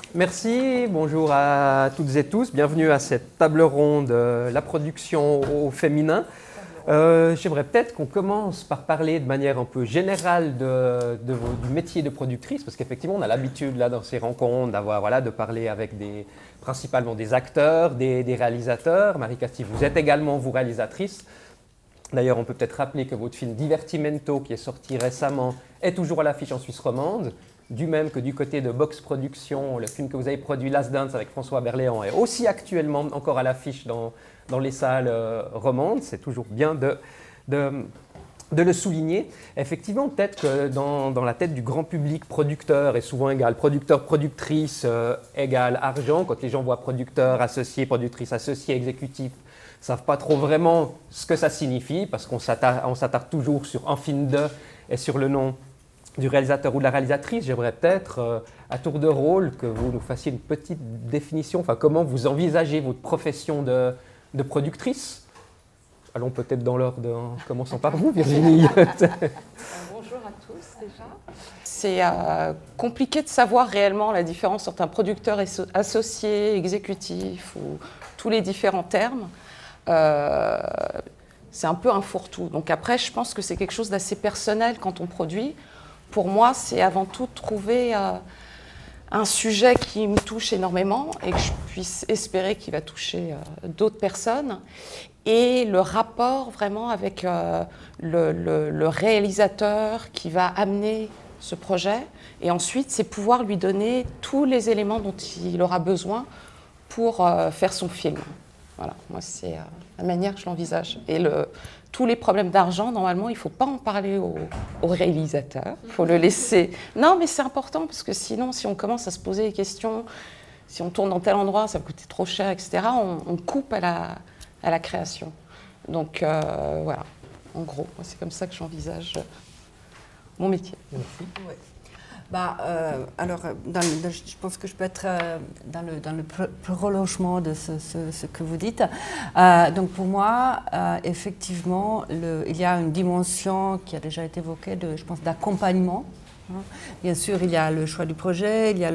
Merci, bonjour à toutes et tous, bienvenue à cette table ronde, la production au féminin. J'aimerais peut-être qu'on commence par parler de manière un peu générale du métier de productrice, parce qu'effectivement on a l'habitude là dans ces rencontres de parler avec principalement des acteurs, des réalisateurs. Marie-Castille, vous êtes également vous réalisatrice. D'ailleurs, on peut peut-être rappeler que votre film Divertimento, qui est sorti récemment, est toujours à l'affiche en Suisse romande. Du même que du côté de Box Productions, le film que vous avez produit, Last Dance avec François Berléand, est aussi actuellement encore à l'affiche dans les salles romandes. C'est toujours bien de le souligner. Effectivement, peut-être que dans la tête du grand public, producteur est souvent égal producteur, productrice égale argent. Quand les gens voient producteur associé, productrice associée, exécutif, ne savent pas trop vraiment ce que ça signifie, parce qu'on s'attarde toujours sur un film de et sur le nom du réalisateur ou de la réalisatrice. J'aimerais peut-être, à tour de rôle, que vous nous fassiez une petite définition, enfin comment vous envisagez votre profession de productrice. Allons peut-être dans l'ordre, commençons par vous, Virginie. Bonjour à tous déjà. C'est compliqué de savoir réellement la différence entre un producteur associé, exécutif ou tous les différents termes. C'est un peu un fourre-tout. Donc après, je pense que c'est quelque chose d'assez personnel quand on produit. Pour moi, c'est avant tout de trouver un sujet qui me touche énormément et que je puisse espérer qu'il va toucher d'autres personnes. Et le rapport vraiment avec le réalisateur qui va amener ce projet. Et ensuite, c'est pouvoir lui donner tous les éléments dont il aura besoin pour faire son film. Voilà, moi, c'est la manière que je l'envisage. Et tous les problèmes d'argent, normalement, il ne faut pas en parler au réalisateur. Il faut le laisser. Non, mais c'est important, parce que sinon, si on commence à se poser des questions, si on tourne dans tel endroit, ça va coûter trop cher, etc., on coupe à la création. Donc, voilà, en gros, c'est comme ça que j'envisage mon métier. Merci. Ouais. Alors, je pense que je peux être dans le prolongement de ce que vous dites. Donc pour moi, effectivement, il y a une dimension qui a déjà été évoquée, je pense, d'accompagnement. Bien sûr, il y a le choix du projet, il y a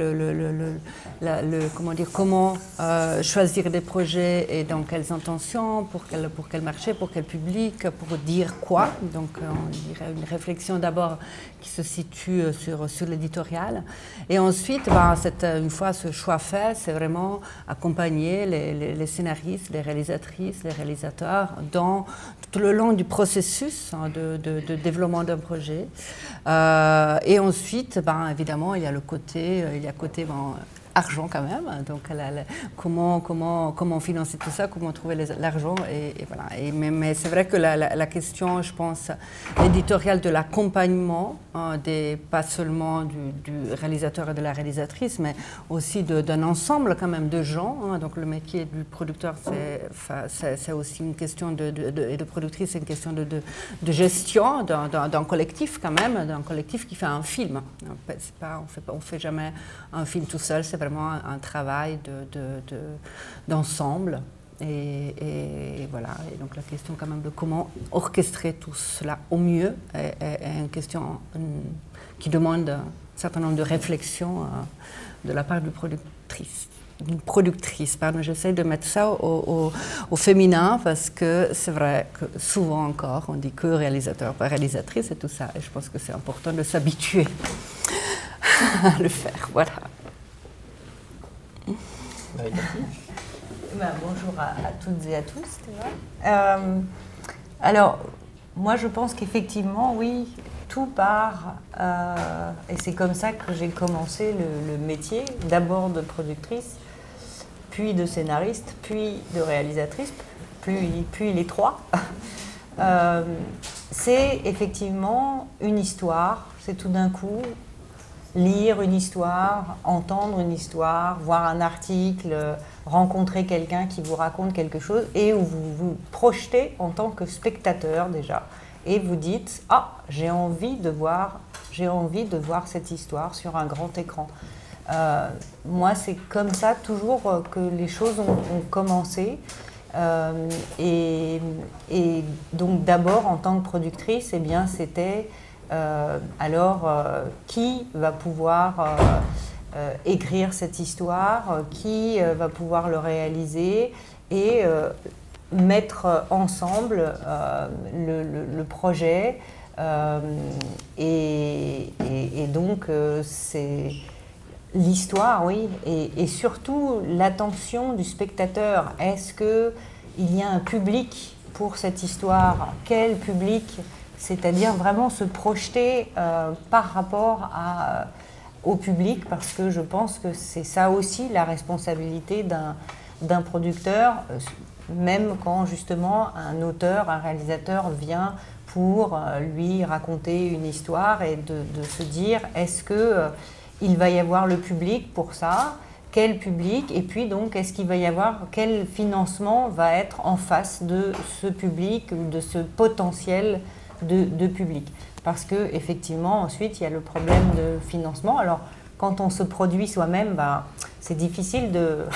comment choisir des projets et dans quelles intentions, pour quel marché, pour quel public, pour dire quoi. Donc, on dirait une réflexion d'abord qui se situe sur l'éditorial. Et ensuite, une fois ce choix fait, c'est vraiment accompagner les scénaristes, les réalisatrices, les réalisateurs tout le long du processus de développement d'un projet. Et ensuite, évidemment, il y a côté argent quand même. Donc, comment financer tout ça, comment trouver l'argent et voilà. Mais c'est vrai que la question, je pense, éditoriale de l'accompagnement, pas seulement du réalisateur et de la réalisatrice, mais aussi d'un ensemble quand même de gens. Donc, le métier du producteur, c'est aussi une question et de productrice, c'est une question de gestion d'un collectif quand même, d'un collectif qui fait un film. On fait jamais un film tout seul, c'est vraiment un travail d'ensemble. Et voilà. Et donc la question quand même de comment orchestrer tout cela au mieux est une question qui demande un certain nombre de réflexions de la part d'une productrice. J'essaie de mettre ça au féminin parce que c'est vrai que souvent encore on dit que réalisateur, pas réalisatrice et tout ça. Et je pense que c'est important de s'habituer à le faire. Voilà. Bonjour à toutes et à tous. Alors, moi je pense qu'effectivement, oui, tout part, et c'est comme ça que j'ai commencé le métier, d'abord de productrice, puis de scénariste, puis de réalisatrice, puis les trois. C'est effectivement une histoire, c'est tout d'un coup lire une histoire, entendre une histoire, voir un article, rencontrer quelqu'un qui vous raconte quelque chose et où vous vous projetez en tant que spectateur déjà et vous dites « Ah, j'ai envie de voir cette histoire sur un grand écran ». Moi, c'est comme ça toujours que les choses ont commencé. Et donc d'abord, en tant que productrice, eh bien, c'était... qui va pouvoir écrire cette histoire, qui va pouvoir le réaliser et mettre ensemble le projet. Et donc, c'est l'histoire, oui, et surtout l'attention du spectateur. Est-ce qu'il y a un public pour cette histoire? Quel public? C'est-à-dire vraiment se projeter par rapport au public, parce que je pense que c'est ça aussi la responsabilité d'un producteur, même quand justement un auteur, un réalisateur vient pour lui raconter une histoire et de se dire est-ce qu'il va y avoir le public pour ça? Quel public? Et puis donc est-ce qu'il va y avoir, quel financement va être en face de ce public ou de ce potentiel de public? Parce qu'effectivement, ensuite, il y a le problème de financement. Alors, quand on se produit soi-même, c'est difficile de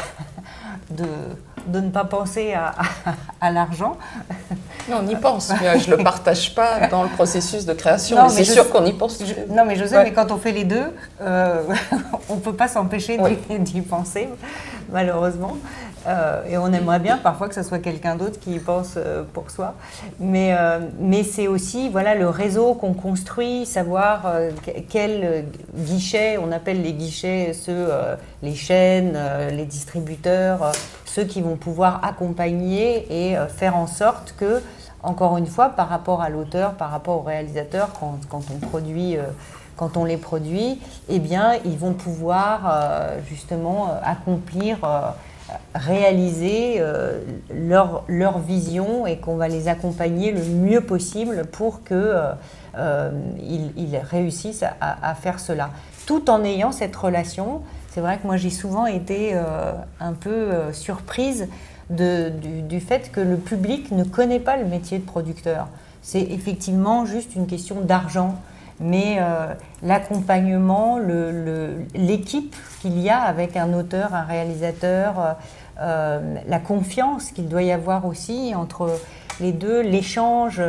ne pas penser à l'argent. Non, on y pense, mais je ne le partage pas dans le processus de création. Non, mais c'est sûr qu'on y pense. Non, mais je sais, mais quand on fait les deux, on ne peut pas s'empêcher d'y penser, malheureusement. Et on aimerait bien parfois que ce soit quelqu'un d'autre qui y pense pour soi. Mais c'est aussi le réseau qu'on construit, savoir quel guichet, on appelle les guichets ceux, les chaînes, les distributeurs, ceux qui vont pouvoir accompagner et faire en sorte que, encore une fois, par rapport à l'auteur, par rapport au réalisateur, quand on les produit, eh bien, ils vont pouvoir justement accomplir, réaliser leur vision et qu'on va les accompagner le mieux possible pour qu'ils réussissent à faire cela. Tout en ayant cette relation, c'est vrai que moi j'ai souvent été un peu surprise du fait que le public ne connaît pas le métier de producteur. C'est effectivement juste une question d'argent. Mais l'accompagnement, l'équipe qu'il y a avec un auteur, un réalisateur, la confiance qu'il doit y avoir aussi entre les deux, l'échange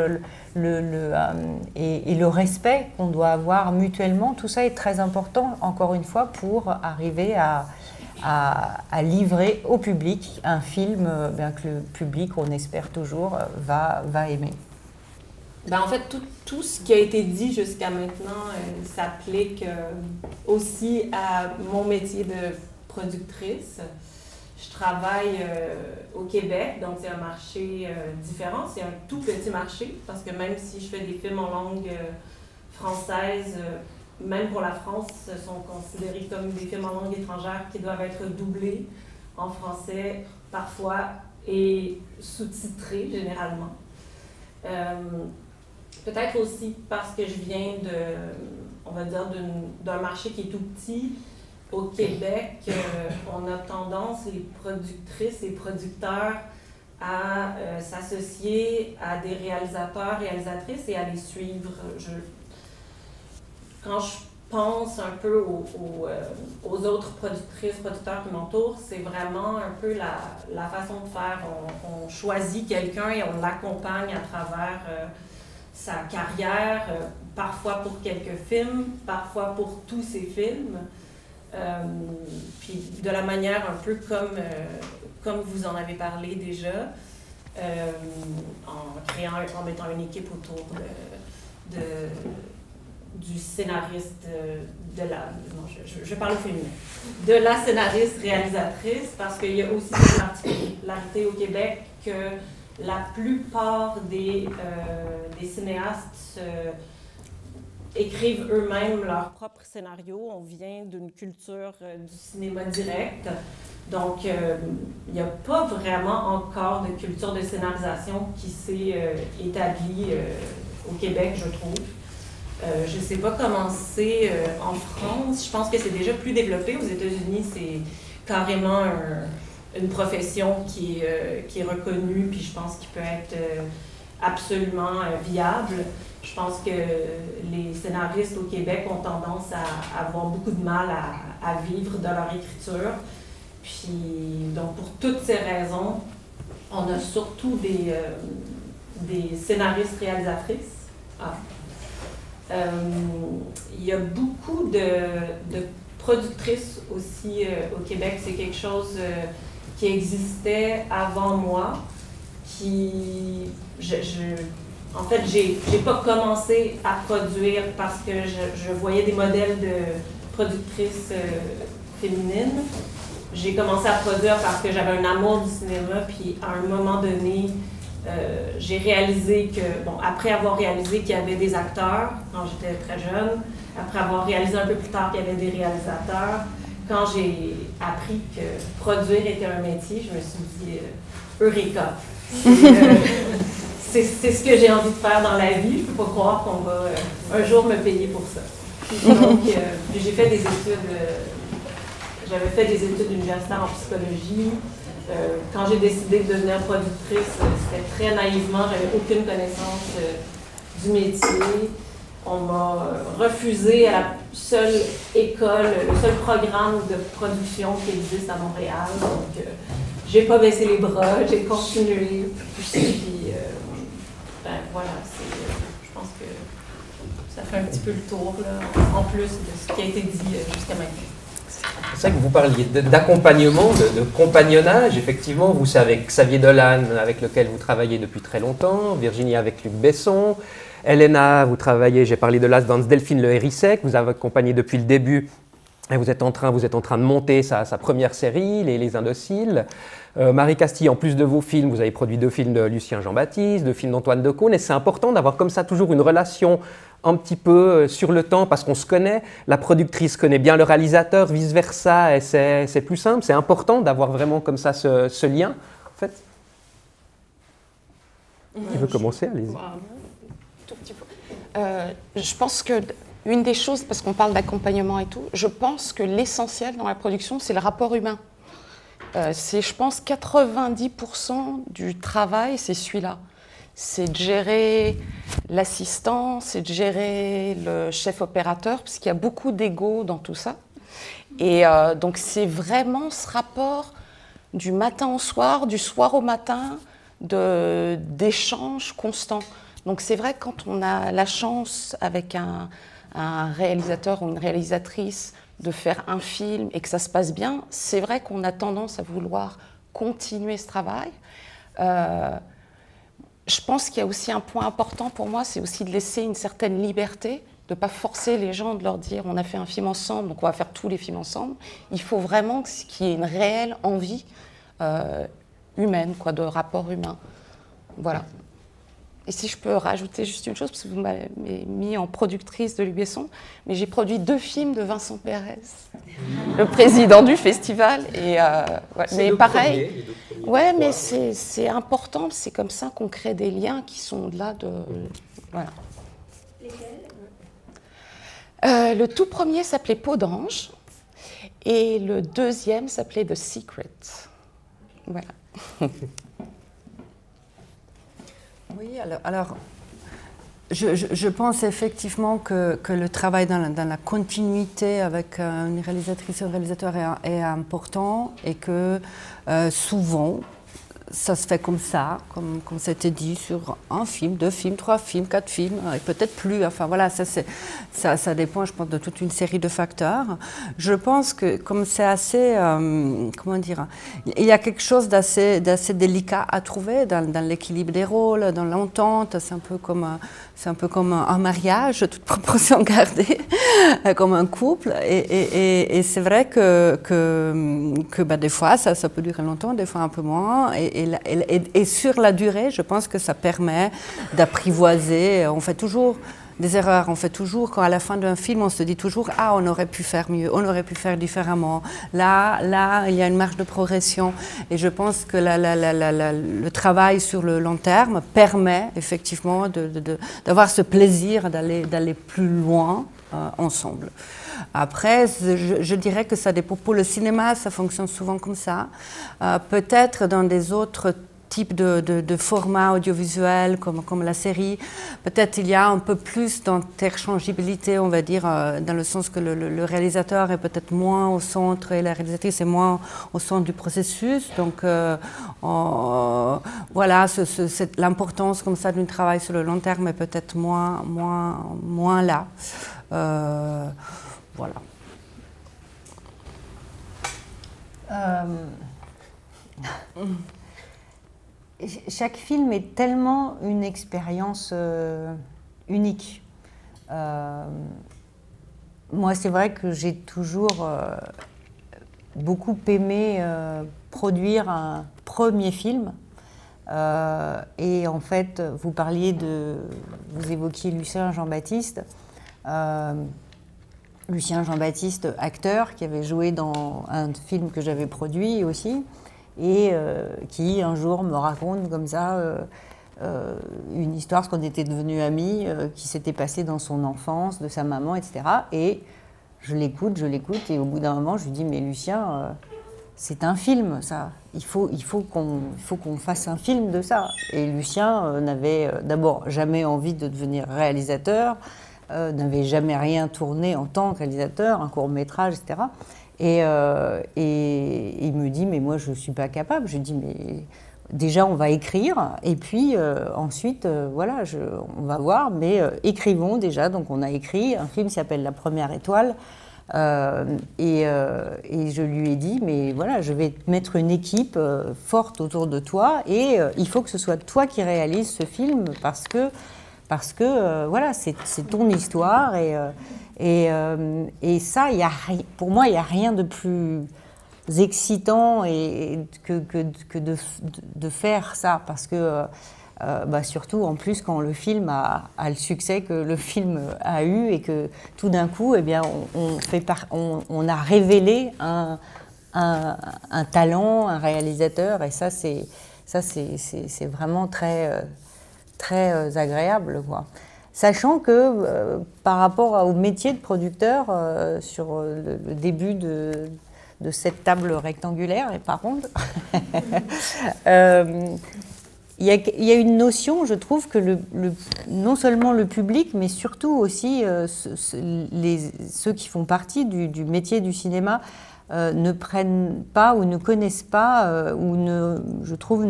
et le respect qu'on doit avoir mutuellement, tout ça est très important, encore une fois, pour arriver à livrer au public un film que le public, on espère toujours, va aimer. En fait, tout ce qui a été dit jusqu'à maintenant s'applique aussi à mon métier de productrice. Je travaille au Québec, donc c'est un marché différent. C'est un tout petit marché, parce que même si je fais des films en langue française, même pour la France, sont considérés comme des films en langue étrangère qui doivent être doublés en français parfois et sous-titrés généralement. Peut-être aussi parce que je viens d'un marché qui est tout petit. Au Québec, on a tendance, les productrices et producteurs, à s'associer à des réalisateurs, réalisatrices et à les suivre. Quand je pense un peu aux autres productrices, producteurs qui m'entourent, c'est vraiment un peu la façon de faire. On choisit quelqu'un et on l'accompagne à travers sa carrière, parfois pour quelques films, parfois pour tous ses films. Puis de la manière un peu comme vous en avez parlé déjà, en mettant une équipe autour du scénariste, je parle au féminin, de la scénariste réalisatrice, parce qu'il y a aussi une particularité au Québec que la plupart des cinéastes écrivent eux-mêmes leurs propres scénarios. On vient d'une culture du cinéma direct. Donc, il n'y a pas vraiment encore de culture de scénarisation qui s'est établie au Québec, je trouve. Je ne sais pas comment c'est en France. Je pense que c'est déjà plus développé. Aux États-Unis, c'est carrément une profession qui est reconnue, puis je pense qu'il peut être absolument viable. Je pense que les scénaristes au Québec ont tendance à avoir beaucoup de mal à vivre de leur écriture. Puis, donc, pour toutes ces raisons, on a surtout des scénaristes réalisatrices. Il y a beaucoup de productrice aussi au Québec, c'est quelque chose qui existait avant moi, en fait, j'ai pas commencé à produire parce que je voyais des modèles de productrices féminines. J'ai commencé à produire parce que j'avais un amour du cinéma, puis à un moment donné, j'ai réalisé que, bon, après avoir réalisé qu'il y avait des acteurs quand j'étais très jeune, après avoir réalisé un peu plus tard qu'il y avait des réalisateurs, quand j'ai appris que produire était un métier, je me suis dit Eureka! C'est ce que j'ai envie de faire dans la vie. Je ne peux pas croire qu'on va un jour me payer pour ça. Donc, j'ai fait des études. J'avais fait des études universitaires en psychologie. Quand j'ai décidé de devenir productrice, c'était très naïvement. J'avais aucune connaissance du métier. On m'a refusé à la seule école, le seul programme de production qui existe à Montréal. Donc, j'ai pas baissé les bras, j'ai continué. Puis, ben, voilà, je pense que ça fait un petit peu le tour, là, en plus de ce qui a été dit jusqu'à maintenant. C'est vrai que vous parliez d'accompagnement, de compagnonnage. Effectivement, vous savez Xavier Dolan, avec lequel vous travaillez depuis très longtemps, Virginie avec Luc Besson, Elena, vous travaillez, j'ai parlé de Last Dance, Delphine Le Hérissec, vous avez accompagné depuis le début. Et vous êtes en train de monter sa première série, Les Indociles. Marie Castille, en plus de vos films, vous avez produit 2 films de Lucien Jean-Baptiste, 2 films d'Antoine Decaune. Et c'est important d'avoir comme ça toujours une relation un petit peu sur le temps parce qu'on se connaît. La productrice connaît bien le réalisateur, vice-versa. Et c'est plus simple. C'est important d'avoir vraiment comme ça ce lien, en fait. Qui veut commencer? Allez-y. Tout petit peu. Je pense que une des choses, parce qu'on parle d'accompagnement et tout, je pense que l'essentiel dans la production, c'est le rapport humain. C'est, je pense, 90% du travail, c'est celui-là. C'est de gérer l'assistant, c'est de gérer le chef opérateur, parce qu'il y a beaucoup d'ego dans tout ça. Et donc, c'est vraiment ce rapport du matin au soir, du soir au matin, d'échanges constants. Donc, c'est vrai que quand on a la chance avec un réalisateur ou une réalisatrice de faire un film et que ça se passe bien, c'est vrai qu'on a tendance à vouloir continuer ce travail. Je pense qu'il y a aussi un point important pour moi, c'est aussi de laisser une certaine liberté, de ne pas forcer les gens, de leur dire on a fait un film ensemble, donc on va faire tous les films ensemble. Il faut vraiment qu'il y ait une réelle envie humaine, quoi, de rapport humain. Voilà. Et si je peux rajouter juste une chose, parce que vous m'avez mis en productrice de Luc Besson, mais j'ai produit 2 films de Vincent Pérez, le président du festival. Et, ouais, mais pareil, ouais, mais c'est important, c'est comme ça qu'on crée des liens qui sont au-delà de... Voilà. Lesquels? Le tout premier s'appelait Peau d'ange, et le deuxième s'appelait The Secret. Voilà. Oui, alors je pense effectivement que le travail dans la continuité avec une réalisatrice ou un réalisateur est important et que souvent, ça se fait comme ça, comme c'était dit, sur un film, 2 films, 3 films, 4 films, et peut-être plus. Enfin voilà, ça dépend, je pense, de toute une série de facteurs. Je pense que comme c'est assez, comment dire, il y a quelque chose d'assez délicat à trouver dans l'équilibre des rôles, dans l'entente. C'est un peu comme un mariage, toute proportion gardée, comme un couple. Et c'est vrai que bah, des fois, ça peut durer longtemps, des fois un peu moins. Et sur la durée, je pense que ça permet d'apprivoiser. On fait toujours des erreurs, on fait toujours, quand à la fin d'un film, on se dit toujours « Ah, on aurait pu faire mieux, on aurait pu faire différemment. » Là, il y a une marge de progression. Et je pense que le travail sur le long terme permet effectivement d'avoir ce plaisir d'aller plus loin ensemble. Après, je dirais que ça dépend. Pour le cinéma, ça fonctionne souvent comme ça. Peut-être dans des autres types de formats audiovisuels comme la série, peut-être il y a un peu plus d'interchangeabilité, on va dire, dans le sens que le réalisateur est peut-être moins au centre et la réalisatrice est moins au centre du processus. Donc voilà, l'importance comme ça d'un travail sur le long terme est peut-être moins là. Voilà. Chaque film est tellement une expérience unique. Moi, c'est vrai que j'ai toujours beaucoup aimé produire un premier film. Et en fait, vous évoquiez Lucien Jean-Baptiste. Lucien Jean-Baptiste, acteur, qui avait joué dans un film que j'avais produit aussi, et qui un jour me raconte comme ça une histoire, parce qu'on était devenus amis, qui s'était passée dans son enfance, de sa maman, etc. Et je l'écoute, et au bout d'un moment, je lui dis, mais Lucien, c'est un film, ça. Il faut qu'on fasse un film de ça. Et Lucien n'avait d'abord jamais envie de devenir réalisateur, n'avait jamais rien tourné en tant que réalisateur, un court-métrage, etc. Et il me dit, mais moi, je ne suis pas capable. Je lui dis, mais déjà, on va écrire, et puis ensuite, voilà, on va voir, mais écrivons déjà. Donc, on a écrit un film qui s'appelle La Première Étoile. Et je lui ai dit, mais voilà, je vais te mettre une équipe forte autour de toi, et il faut que ce soit toi qui réalises ce film, parce que voilà, c'est ton histoire, et ça, pour moi, il n'y a rien de plus excitant que de faire ça, parce que surtout en plus quand le film a le succès que le film a eu, et que tout d'un coup, eh bien, on a révélé un talent, un réalisateur, et ça c'est vraiment très très agréable, quoi. Sachant que par rapport au métier de producteur, sur le début de cette table rectangulaire et par ronde, il y a une notion, je trouve, que non seulement le public, mais surtout aussi ceux qui font partie du métier du cinéma ne prennent pas ou ne connaissent pas, je trouve,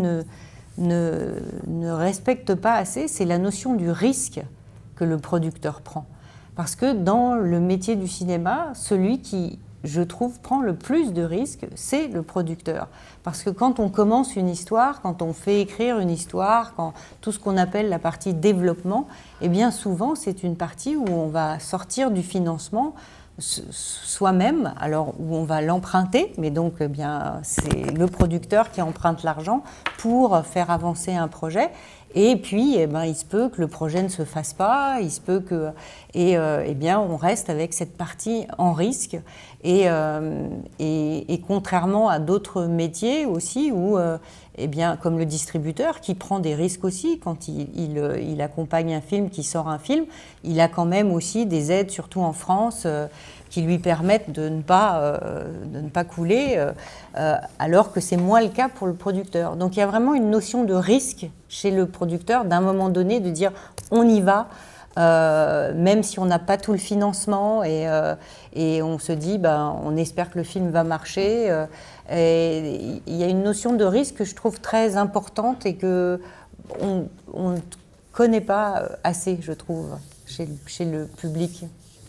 ne respectent pas assez, c'est la notion du risque que le producteur prend. Parce que dans le métier du cinéma, celui qui, je trouve, prend le plus de risques, c'est le producteur. Parce que quand on commence une histoire, quand on fait écrire une histoire, quand tout ce qu'on appelle la partie développement, eh bien souvent c'est une partie où on va sortir du financement soi-même, alors où on va l'emprunter, mais donc eh bien c'est le producteur qui emprunte l'argent pour faire avancer un projet. Et puis, eh ben, il se peut que le projet ne se fasse pas, il se peut que... Et eh bien, on reste avec cette partie en risque. Et contrairement à d'autres métiers aussi, où, eh bien, comme le distributeur, qui prend des risques aussi, quand il accompagne un film, qui sort un film, il a quand même aussi des aides, surtout en France, qui lui permettent de ne pas couler, alors que c'est moins le cas pour le producteur. Donc il y a vraiment une notion de risque chez le producteur, d'un moment donné, de dire on y va, même si on n'a pas tout le financement, et on se dit on espère que le film va marcher. Et il y a une notion de risque que je trouve très importante et qu'on ne connaît pas assez, je trouve, chez le public.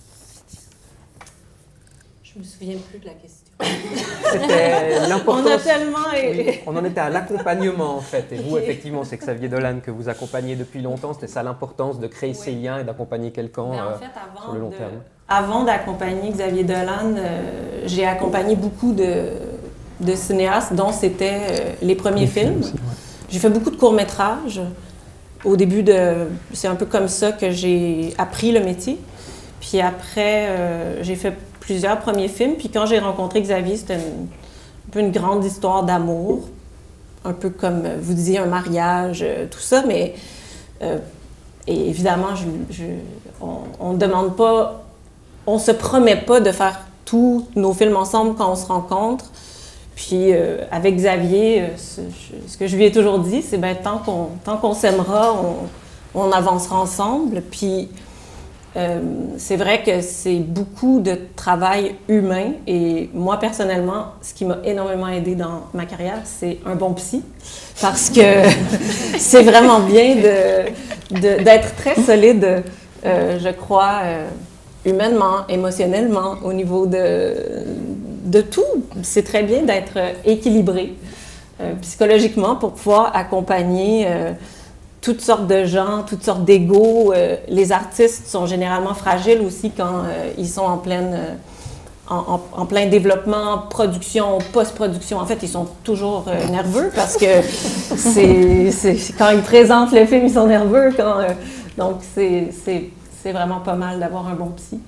Je me souviens plus de la question. C'était l'importance. On a tellement... Oui, on en était à l'accompagnement, en fait. Et vous, effectivement, c'est Xavier Dolan que vous accompagnez depuis longtemps. C'était ça l'importance de créer ces liens et d'accompagner quelqu'un sur le long terme. Avant d'accompagner Xavier Dolan, j'ai accompagné beaucoup de cinéastes dont c'était les premiers films. Aussi, ouais. J'ai fait beaucoup de courts-métrages. Au début, c'est un peu comme ça que j'ai appris le métier. Puis après, j'ai fait plusieurs premiers films. Puis quand j'ai rencontré Xavier, c'était un peu une grande histoire d'amour. Un peu comme vous disiez, un mariage, tout ça. Mais et évidemment, on ne demande pas, on ne se promet pas de faire tous nos films ensemble quand on se rencontre. Puis avec Xavier, ce que je lui ai toujours dit, c'est tant qu'on s'aimera, on avancera ensemble. Puis c'est vrai que c'est beaucoup de travail humain. Et moi, personnellement, ce qui m'a énormément aidé dans ma carrière, c'est un bon psy. Parce que c'est vraiment bien d'être très solide, je crois, humainement, émotionnellement, au niveau de tout. C'est très bien d'être équilibré psychologiquement pour pouvoir accompagner toutes sortes de gens, toutes sortes d'égos. Les artistes sont généralement fragiles aussi quand ils sont en plein développement, production, post-production. En fait, ils sont toujours nerveux parce que quand ils présentent le film, ils sont nerveux. Donc, c'est vraiment pas mal d'avoir un bon psy.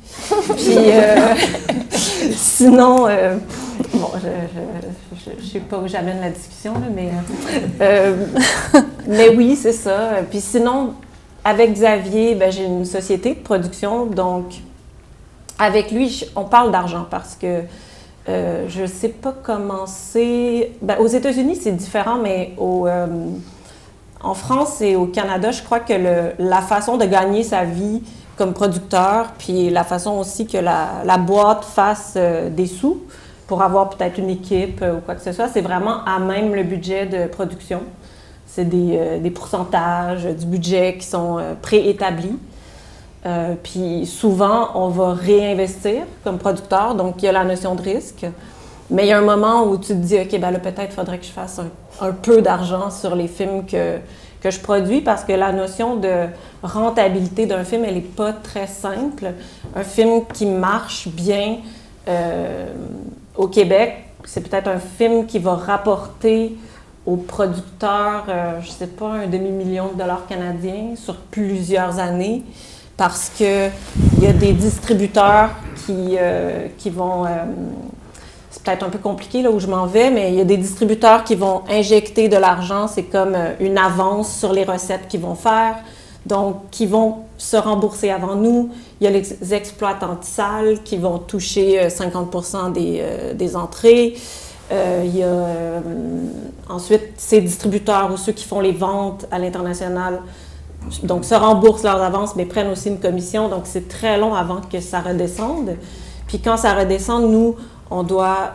Puis, sinon, bon, je sais pas où j'amène la discussion, là, mais oui, c'est ça. Puis sinon, avec Xavier, ben, j'ai une société de production, donc avec lui, on parle d'argent parce que je ne sais pas comment c'est. Ben, aux États-Unis, c'est différent, mais en France et au Canada, je crois que la façon de gagner sa vie comme producteur, puis la façon aussi que la boîte fasse des sous pour avoir peut-être une équipe ou quoi que ce soit, c'est vraiment à même le budget de production. C'est des pourcentages du budget qui sont préétablis. Puis souvent, on va réinvestir comme producteur, donc il y a la notion de risque. Mais il y a un moment où tu te dis, OK, ben là, peut-être il faudrait que je fasse un peu d'argent sur les films que je produis, parce que la notion de rentabilité d'un film, elle n'est pas très simple. Un film qui marche bien au Québec, c'est peut-être un film qui va rapporter aux producteurs, je ne sais pas, $1 demi-million canadiens sur plusieurs années, parce qu'il y a des distributeurs qui vont... c'est peut-être un peu compliqué là où je m'en vais, mais il y a des distributeurs qui vont injecter de l'argent, c'est comme une avance sur les recettes qu'ils vont faire, donc qui vont se rembourser avant nous. Il y a les exploitants de salles qui vont toucher 50% des entrées. Il y a ensuite ces distributeurs ou ceux qui font les ventes à l'international, donc se remboursent leurs avances, mais prennent aussi une commission, donc c'est très long avant que ça redescende. Puis quand ça redescend, nous, on doit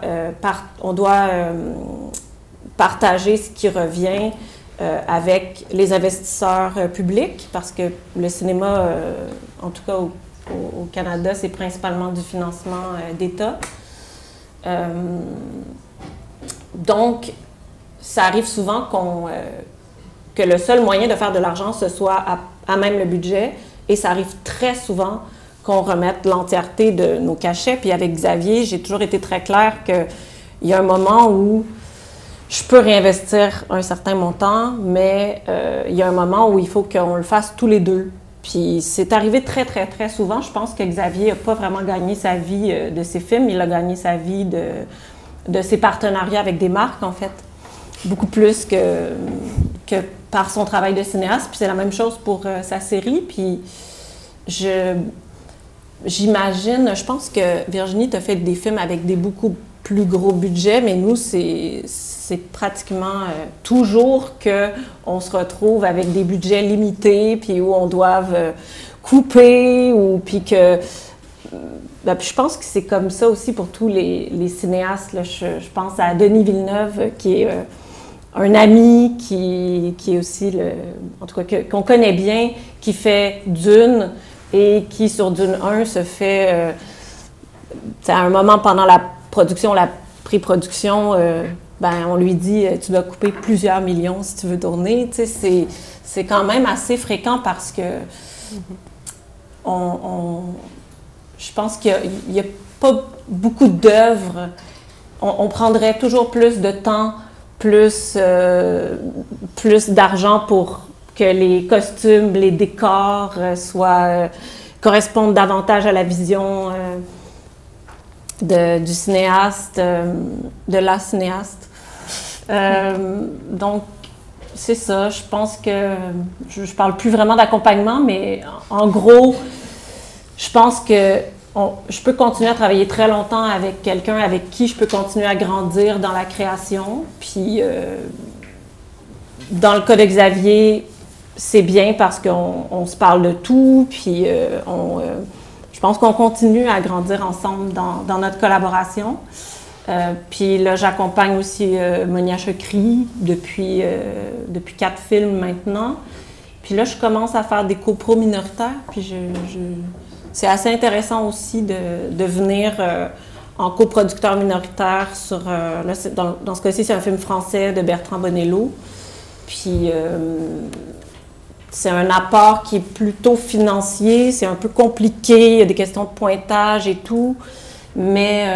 partager ce qui revient avec les investisseurs publics, parce que le cinéma, en tout cas au Canada, c'est principalement du financement d'État. Donc, ça arrive souvent que le seul moyen de faire de l'argent, ce soit à même le budget, et ça arrive très souvent qu'on remette l'entièreté de nos cachets. Puis avec Xavier, j'ai toujours été très claire qu'il y a un moment où je peux réinvestir un certain montant, mais il y a un moment où il faut qu'on le fasse tous les deux. Puis c'est arrivé très, très, très souvent. Je pense que Xavier n'a pas vraiment gagné sa vie de ses films, il a gagné sa vie de ses partenariats avec des marques, en fait. Beaucoup plus que par son travail de cinéaste. Puis c'est la même chose pour sa série. Puis j'imagine, je pense que Virginie, tu as fait des films avec des beaucoup plus gros budgets, mais nous, c'est pratiquement toujours qu'on se retrouve avec des budgets limités, puis où on doit couper, puis que... Ben, puis je pense que c'est comme ça aussi pour tous les cinéastes. Là. Je pense à Denis Villeneuve, qui est un ami, qui est aussi, en tout cas, qu'on connaît bien, qui fait Dune, et qui, sur Dune 1, se fait, à un moment pendant la production, la pré-production, ben, on lui dit « tu dois couper plusieurs millions si tu veux tourner ». C'est quand même assez fréquent parce que je pense qu'il n'y a pas beaucoup d'œuvres. On prendrait toujours plus de temps, plus d'argent pour que les costumes, les décors correspondent davantage à la vision du cinéaste, de la cinéaste. Donc, c'est ça. Je pense que je parle plus vraiment d'accompagnement, mais en gros, je pense que je peux continuer à travailler très longtemps avec quelqu'un avec qui je peux continuer à grandir dans la création. Puis, dans le cas de Xavier, c'est bien parce qu'on se parle de tout, puis je pense qu'on continue à grandir ensemble dans notre collaboration. Puis là, j'accompagne aussi Monia Chokri depuis 4 films maintenant. Puis là, je commence à faire des copros minoritaires, puis c'est assez intéressant aussi de venir en coproducteur minoritaire sur, là, dans ce cas-ci, c'est un film français de Bertrand Bonello. Puis, c'est un apport qui est plutôt financier, c'est un peu compliqué, il y a des questions de pointage et tout, mais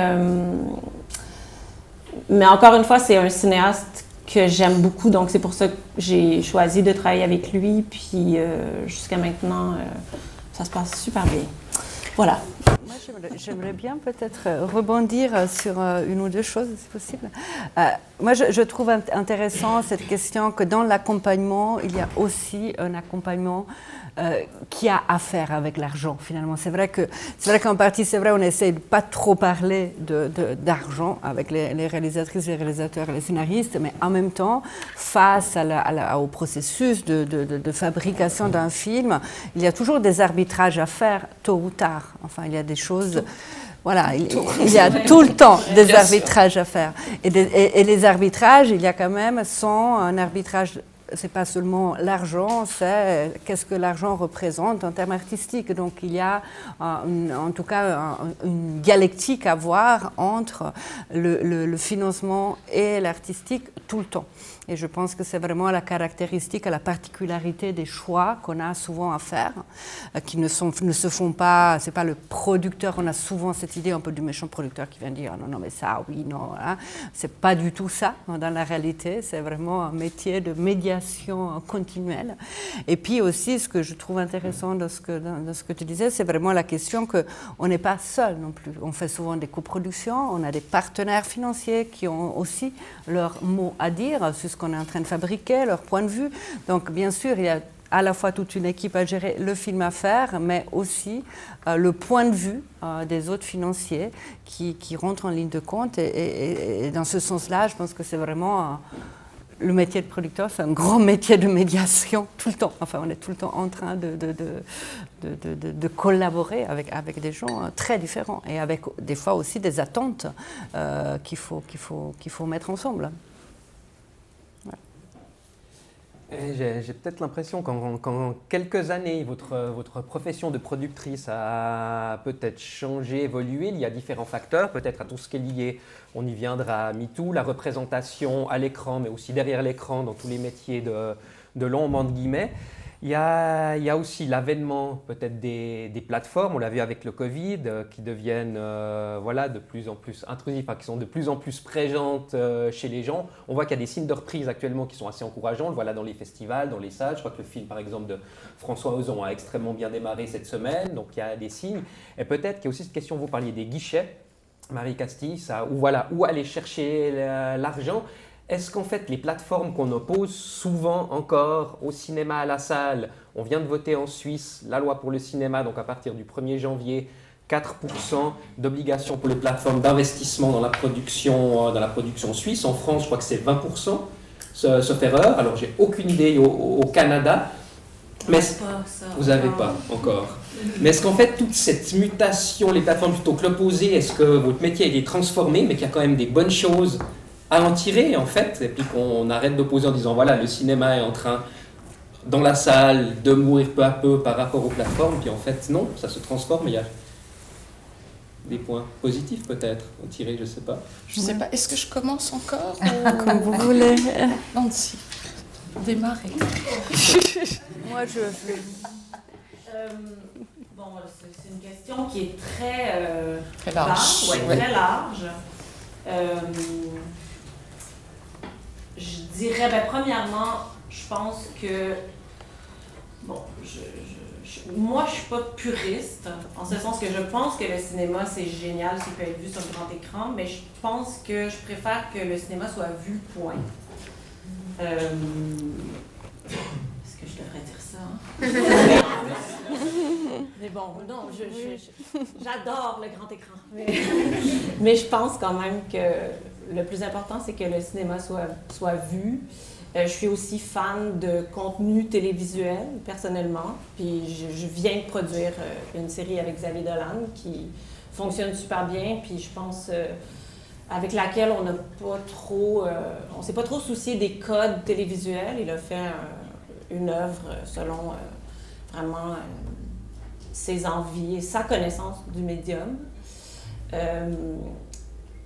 encore une fois, c'est un cinéaste que j'aime beaucoup, donc c'est pour ça que j'ai choisi de travailler avec lui, puis jusqu'à maintenant, ça se passe super bien. Voilà. Moi, j'aimerais bien peut-être rebondir sur une ou deux choses, si possible. Moi, je trouve intéressant cette question que dans l'accompagnement, il y a aussi un accompagnement qui a à faire avec l'argent, finalement. C'est vrai qu'en partie, on essaie de pas trop parler d'argent avec les réalisatrices, les réalisateurs et les scénaristes, mais en même temps, face au processus de fabrication d'un film, il y a toujours des arbitrages à faire, tôt ou tard. Enfin, il y a des choses... Voilà, il y a tout le temps des arbitrages à faire. Et les arbitrages, il y a quand même un arbitrage... C'est pas seulement l'argent, c'est qu'est-ce que l'argent représente en termes artistiques. Donc il y a en tout cas une dialectique à voir entre le financement et l'artistique tout le temps. Et je pense que c'est vraiment la caractéristique, la particularité des choix qu'on a souvent à faire, qui ne se font pas, c'est pas le producteur, on a souvent cette idée un peu du méchant producteur qui vient dire non, mais ça, oui, non, hein. C'est pas du tout ça dans la réalité, c'est vraiment un métier de médiation continuelle. Et puis aussi, ce que je trouve intéressant dans ce que tu disais, c'est vraiment la question qu'on n'est pas seul non plus. On fait souvent des coproductions, on a des partenaires financiers qui ont aussi leur mot à dire sur ce qu'on est en train de fabriquer, leur point de vue. Donc, bien sûr, il y a à la fois toute une équipe à gérer le film à faire, mais aussi le point de vue des autres financiers qui rentrent en ligne de compte. Et dans ce sens-là, je pense que c'est vraiment... le métier de producteur, c'est un grand métier de médiation tout le temps. Enfin, on est tout le temps en train de collaborer avec des gens très différents et avec des fois aussi des attentes qu'il faut mettre ensemble. J'ai peut-être l'impression qu'en quelques années, votre profession de productrice a peut-être changé, évolué. Il y a différents facteurs, peut-être à tout ce qui est lié, on y viendra à MeToo, la représentation à l'écran, mais aussi derrière l'écran, dans tous les métiers de l'ombre, entre guillemets. Il y a aussi l'avènement peut-être des plateformes, on l'a vu avec le Covid, qui deviennent de plus en plus intrusives, qui sont de plus en plus présentes chez les gens. On voit qu'il y a des signes de reprise actuellement qui sont assez encourageants, on le voit là dans les festivals, dans les salles. Je crois que le film par exemple de François Ozon a extrêmement bien démarré cette semaine, donc il y a des signes. Et peut-être qu'il y a aussi cette question, vous parliez des guichets, Marie Castille, où aller chercher l'argent. Est-ce qu'en fait, les plateformes qu'on oppose souvent encore au cinéma, à la salle, on vient de voter en Suisse la loi pour le cinéma, donc à partir du 1er janvier, 4% d'obligation pour les plateformes d'investissement dans la production suisse. En France, je crois que c'est 20%, sauf erreur. Alors, j'ai aucune idée au Canada. Mais vous n'avez pas encore. Mais est-ce qu'en fait, toute cette mutation, les plateformes plutôt que l'opposé, est-ce que votre métier est transformé, mais qu'il y a quand même des bonnes choses à en tirer, en fait, et puis qu'on arrête d'opposer en disant, voilà, le cinéma est en train, dans la salle, de mourir peu à peu par rapport aux plateformes, puis en fait, non, ça se transforme, il y a des points positifs peut-être à tirer, je ne sais pas. Je ne sais pas, est-ce que je commence encore Comme vous voulez. Nancy, démarrer. Moi, bon, c'est une question qui est très large. Très large. Je dirais, premièrement, je pense que, moi, je ne suis pas puriste, en ce sens que je pense que le cinéma, c'est génial s'il peut être vu sur le grand écran, mais je pense que je préfère que le cinéma soit vu, point. Est-ce que je devrais dire ça? Mais bon, non, j'adore le grand écran. Mais je pense quand même que le plus important, c'est que le cinéma soit vu. Je suis aussi fan de contenu télévisuel, personnellement. Puis je viens de produire une série avec Xavier Dolan qui fonctionne super bien. Puis je pense avec laquelle on n'a pas trop... on s'est pas trop soucié des codes télévisuels. Il a fait une œuvre selon vraiment ses envies et sa connaissance du médium.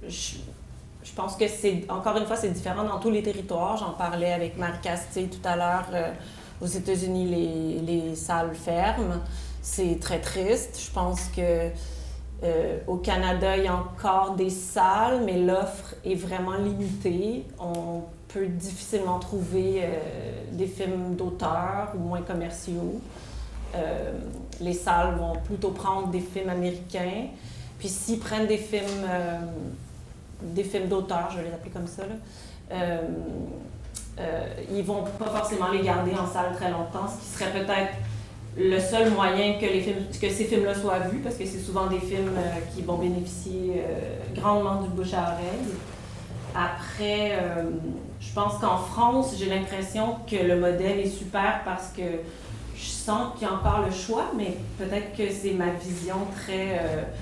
je pense que encore une fois, c'est différent dans tous les territoires. J'en parlais avec Marie Casté tout à l'heure. Aux États-Unis, les salles ferment. C'est très triste. Je pense que au Canada, il y a encore des salles, mais l'offre est vraiment limitée. On peut difficilement trouver des films d'auteur ou moins commerciaux. Les salles vont plutôt prendre des films américains. Puis s'ils prennent des films d'auteur, je vais les appeler comme ça, là, ils vont pas forcément les garder en salle très longtemps, ce qui serait peut-être le seul moyen que ces films-là soient vus, parce que c'est souvent des films qui vont bénéficier grandement du bouche à oreille. Après, je pense qu'en France, j'ai l'impression que le modèle est super parce que je sens qu'il y a encore le choix, mais peut-être que c'est ma vision très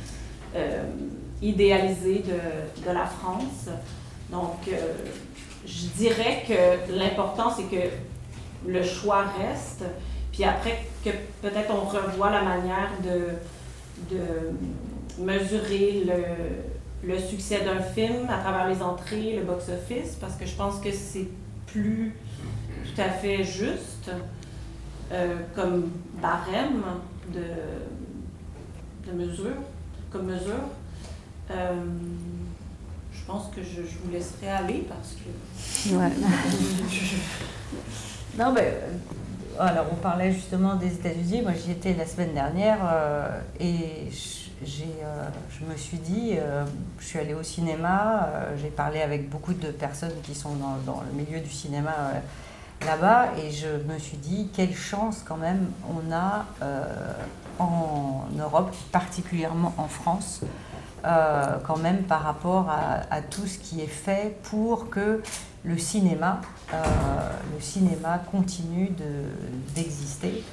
idéalisée de la France. Donc, je dirais que l'important, c'est que le choix reste, puis après que peut-être on revoit la manière de mesurer le succès d'un film à travers les entrées, le box-office, parce que je pense que c'est plus tout à fait juste comme barème de mesure, comme mesure. Je pense que je vous laisserai aller parce que... Ouais. Non, mais alors on parlait justement des États-Unis. Moi, j'y étais la semaine dernière et je me suis dit, je suis allée au cinéma, j'ai parlé avec beaucoup de personnes qui sont dans le milieu du cinéma là-bas et je me suis dit, quelle chance quand même on a en Europe, particulièrement en France, quand même par rapport à tout ce qui est fait pour que le cinéma continue d'exister.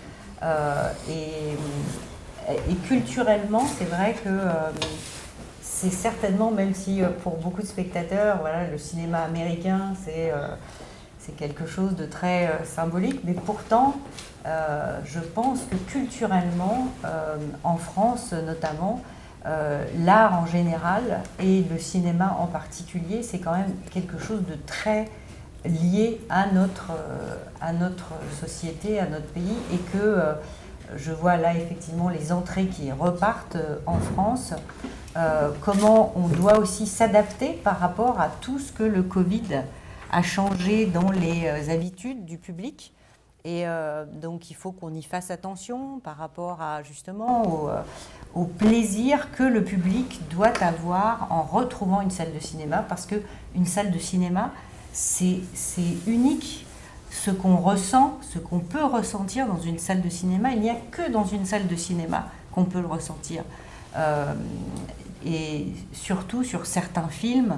Et culturellement, c'est vrai que c'est certainement, même si pour beaucoup de spectateurs, voilà, le cinéma américain, c'est quelque chose de très symbolique, mais pourtant, je pense que culturellement, en France notamment, l'art en général et le cinéma en particulier, c'est quand même quelque chose de très lié à notre société, à notre pays, et que je vois là effectivement les entrées qui repartent en France, comment on doit aussi s'adapter par rapport à tout ce que le Covid a changé dans les habitudes du public. Et donc il faut qu'on y fasse attention par rapport à justement au plaisir que le public doit avoir en retrouvant une salle de cinéma, parce qu'une salle de cinéma, c'est unique. Ce qu'on ressent, ce qu'on peut ressentir dans une salle de cinéma, il n'y a que dans une salle de cinéma qu'on peut le ressentir. Et surtout sur certains films,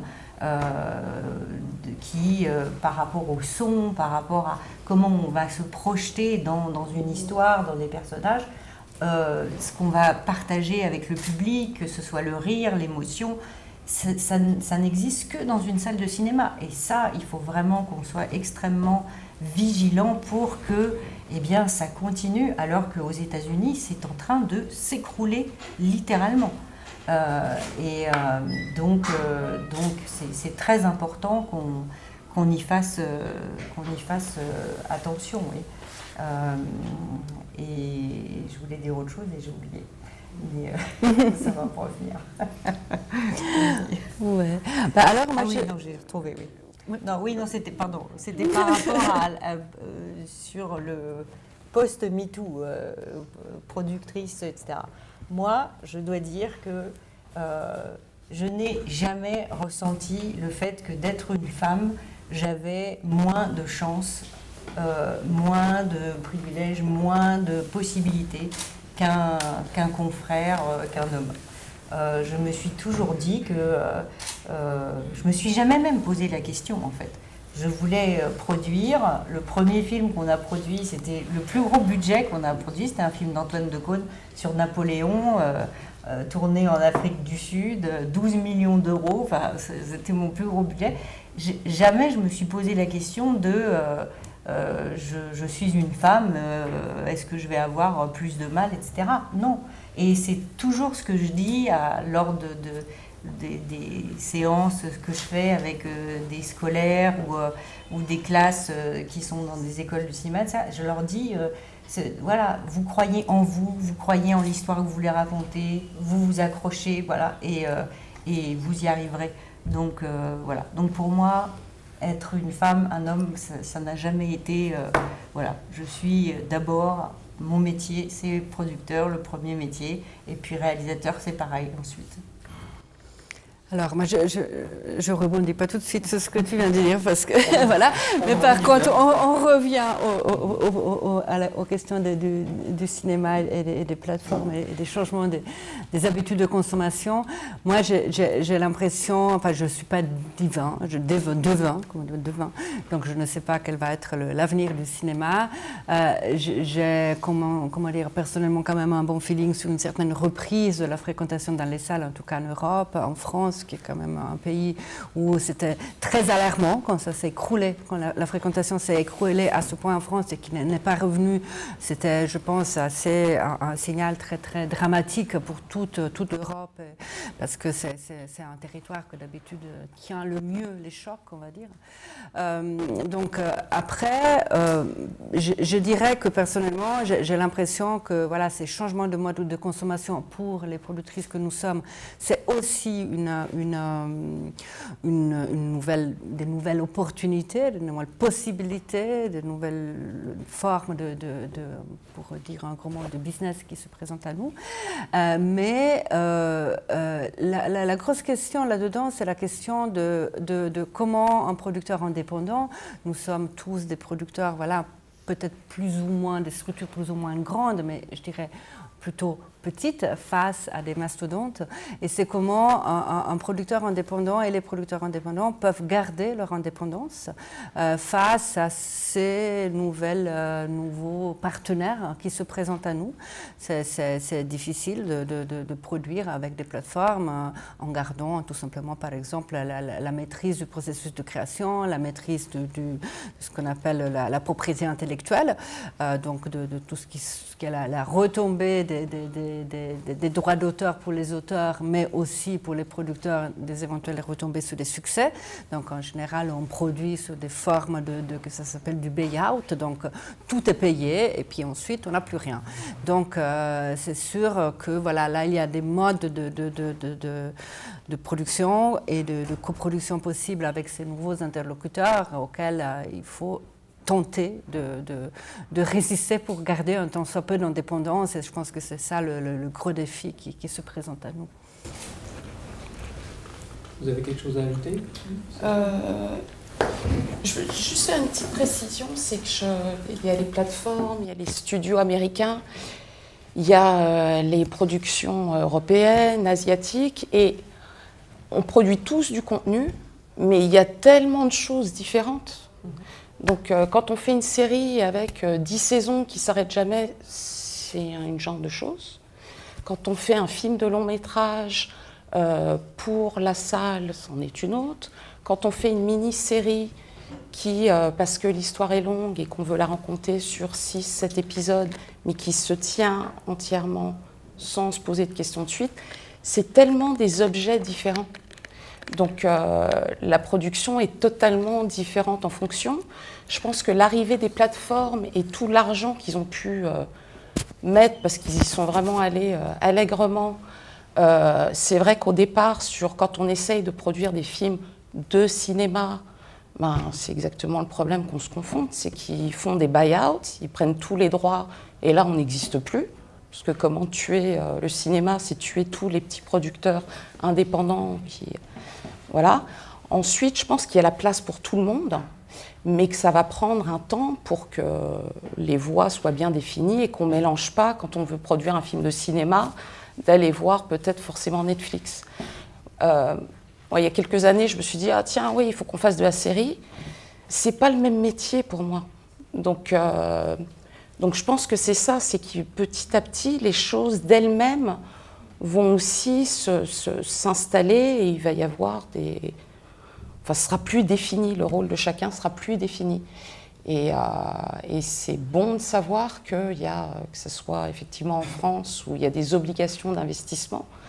qui, par rapport au son, par rapport à comment on va se projeter dans une histoire, dans des personnages, ce qu'on va partager avec le public, que ce soit le rire, l'émotion, ça n'existe que dans une salle de cinéma. Et ça, il faut vraiment qu'on soit extrêmement vigilant pour que ça continue, alors qu'aux États-Unis, c'est en train de s'écrouler littéralement. Donc c'est très important qu'on y fasse attention. Oui. Et je voulais dire autre chose et j'ai oublié. Mais ça va pas revenir. Ouais. Bah alors moi j'ai retrouvé. Oui. Non, c'était par rapport sur le post-MeToo, productrice, etc. Moi, je dois dire que je n'ai jamais ressenti le fait que d'être une femme, j'avais moins de chance, moins de privilèges, moins de possibilités qu'un confrère, qu'un homme. Je me suis toujours dit que... je me suis jamais même posé la question, en fait. Je voulais produire. Le premier film qu'on a produit, c'était le plus gros budget qu'on a produit. C'était un film d'Antoine Decaune sur Napoléon, tourné en Afrique du Sud, 12 millions d'euros. Enfin, c'était mon plus gros budget. Jamais je me suis posé la question de je suis une femme, est-ce que je vais avoir plus de mal, etc. Non. Et c'est toujours ce que je dis lors des séances que je fais avec des scolaires ou des classes qui sont dans des écoles de cinéma, ça, je leur dis, voilà, vous croyez en vous, vous croyez en l'histoire que vous voulez raconter, vous vous accrochez, voilà, et vous y arriverez. Donc voilà. Donc pour moi, être une femme, un homme, ça n'a jamais été. Voilà, je suis d'abord, mon métier, c'est producteur, le premier métier, et puis réalisateur, c'est pareil ensuite. Alors, moi, je rebondis pas tout de suite sur ce que tu viens de dire, parce que, voilà. Mais par contre, on revient aux questions du cinéma et des plateformes et des changements des habitudes de consommation. Moi, j'ai l'impression, enfin, je ne suis pas devin, donc je ne sais pas quel va être l'avenir du cinéma. J'ai, comment dire, personnellement, quand même un bon feeling sur une certaine reprise de la fréquentation dans les salles, en tout cas en Europe, en France, qui est quand même un pays où c'était très alarmant quand ça s'est écroulé, quand la fréquentation s'est écroulée à ce point en France et qui n'est pas revenue. C'était, je pense, assez un signal très, très dramatique pour toute l'Europe, parce que c'est un territoire que d'habitude tient le mieux les chocs, on va dire. Donc après, je dirais que personnellement, j'ai l'impression que voilà, ces changements de mode de consommation pour les productrices que nous sommes, c'est aussi des nouvelles opportunités, de nouvelles possibilités, de nouvelles formes pour dire un gros mot, de business qui se présentent à nous. Mais la grosse question là-dedans, c'est la question de comment un producteur indépendant, nous sommes tous des producteurs, voilà, peut-être plus ou moins, des structures plus ou moins grandes, mais je dirais plutôt petites face à des mastodontes, et c'est comment un producteur indépendant et les producteurs indépendants peuvent garder leur indépendance face à ces nouveaux partenaires qui se présentent à nous. C'est difficile de produire avec des plateformes en gardant tout simplement, par exemple, la maîtrise du processus de création, la maîtrise de ce qu'on appelle la propriété intellectuelle, donc de tout ce qui est la retombée des droits d'auteur pour les auteurs, mais aussi pour les producteurs, des éventuelles retombées sur des succès. Donc en général, on produit sur des formes que ça s'appelle du buy-out, donc tout est payé et puis ensuite on n'a plus rien. Donc c'est sûr que voilà, là il y a des modes de production et de coproduction possibles avec ces nouveaux interlocuteurs auxquels il faut tenter de résister pour garder un tant soit peu d'indépendance, et je pense que c'est ça le gros défi qui se présente à nous. Vous avez quelque chose à ajouter? Je veux juste faire une petite précision, c'est qu'il y a les plateformes, il y a les studios américains, il y a les productions européennes, asiatiques, et on produit tous du contenu, mais il y a tellement de choses différentes. Donc quand on fait une série avec 10 saisons qui ne s'arrêtent jamais, c'est une genre de chose. Quand on fait un film de long métrage pour la salle, c'en est une autre. Quand on fait une mini-série parce que l'histoire est longue et qu'on veut la raconter sur 6-7 épisodes, mais qui se tient entièrement sans se poser de questions de suite, c'est tellement des objets différents. Donc la production est totalement différente en fonction. Je pense que l'arrivée des plateformes et tout l'argent qu'ils ont pu mettre, parce qu'ils y sont vraiment allés allègrement, c'est vrai qu'au départ, quand on essaye de produire des films de cinéma, c'est exactement le problème qu'on se confonde, c'est qu'ils font des buy-outs, ils prennent tous les droits et là on n'existe plus. Parce que comment tuer le cinéma, c'est tuer tous les petits producteurs indépendants qui... Voilà. Ensuite, je pense qu'il y a la place pour tout le monde, mais que ça va prendre un temps pour que les voies soient bien définies et qu'on ne mélange pas, quand on veut produire un film de cinéma, d'aller voir peut-être forcément Netflix. Il y a quelques années, je me suis dit, ah tiens, oui, il faut qu'on fasse de la série. C'est pas le même métier pour moi. Donc je pense que c'est ça, c'est que petit à petit, les choses d'elles-mêmes vont aussi s'installer et il va y avoir des... Enfin, ce sera plus défini, le rôle de chacun sera plus défini. Et c'est bon de savoir que ce soit effectivement en France où il y a des obligations d'investissement,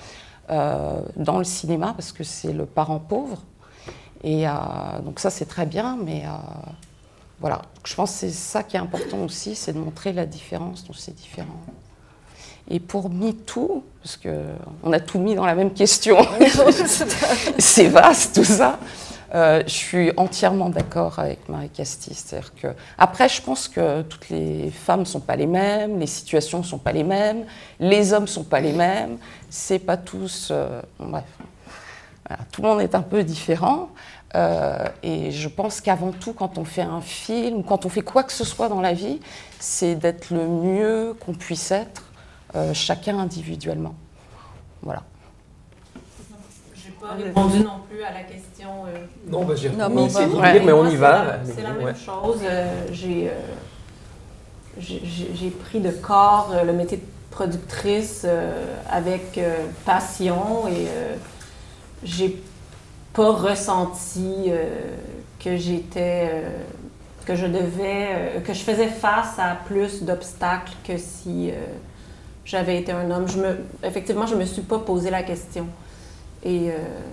dans le cinéma, parce que c'est le parent pauvre. Et donc ça, c'est très bien, mais voilà. Je pense que c'est ça qui est important aussi, c'est de montrer la différence dont c'est différent. Et pour MeToo, parce qu'on a tout mis dans la même question, c'est vaste tout ça, je suis entièrement d'accord avec Marie Castille. C'est-à-dire que, après, je pense que toutes les femmes ne sont pas les mêmes, les situations ne sont pas les mêmes, les hommes ne sont pas les mêmes, c'est pas tous... bon, bref, voilà, tout le monde est un peu différent. Et je pense qu'avant tout, quand on fait un film, quand on fait quoi que ce soit dans la vie, c'est d'être le mieux qu'on puisse être, chacun individuellement. Voilà. Je n'ai pas répondu non plus à la question. Non, j'ai Non, mais on y va. C'est la même chose. J'ai pris de corps le métier de productrice avec passion et j'ai pas ressenti que que je faisais face à plus d'obstacles que si j'avais été un homme. Effectivement, je me suis pas posé la question. Et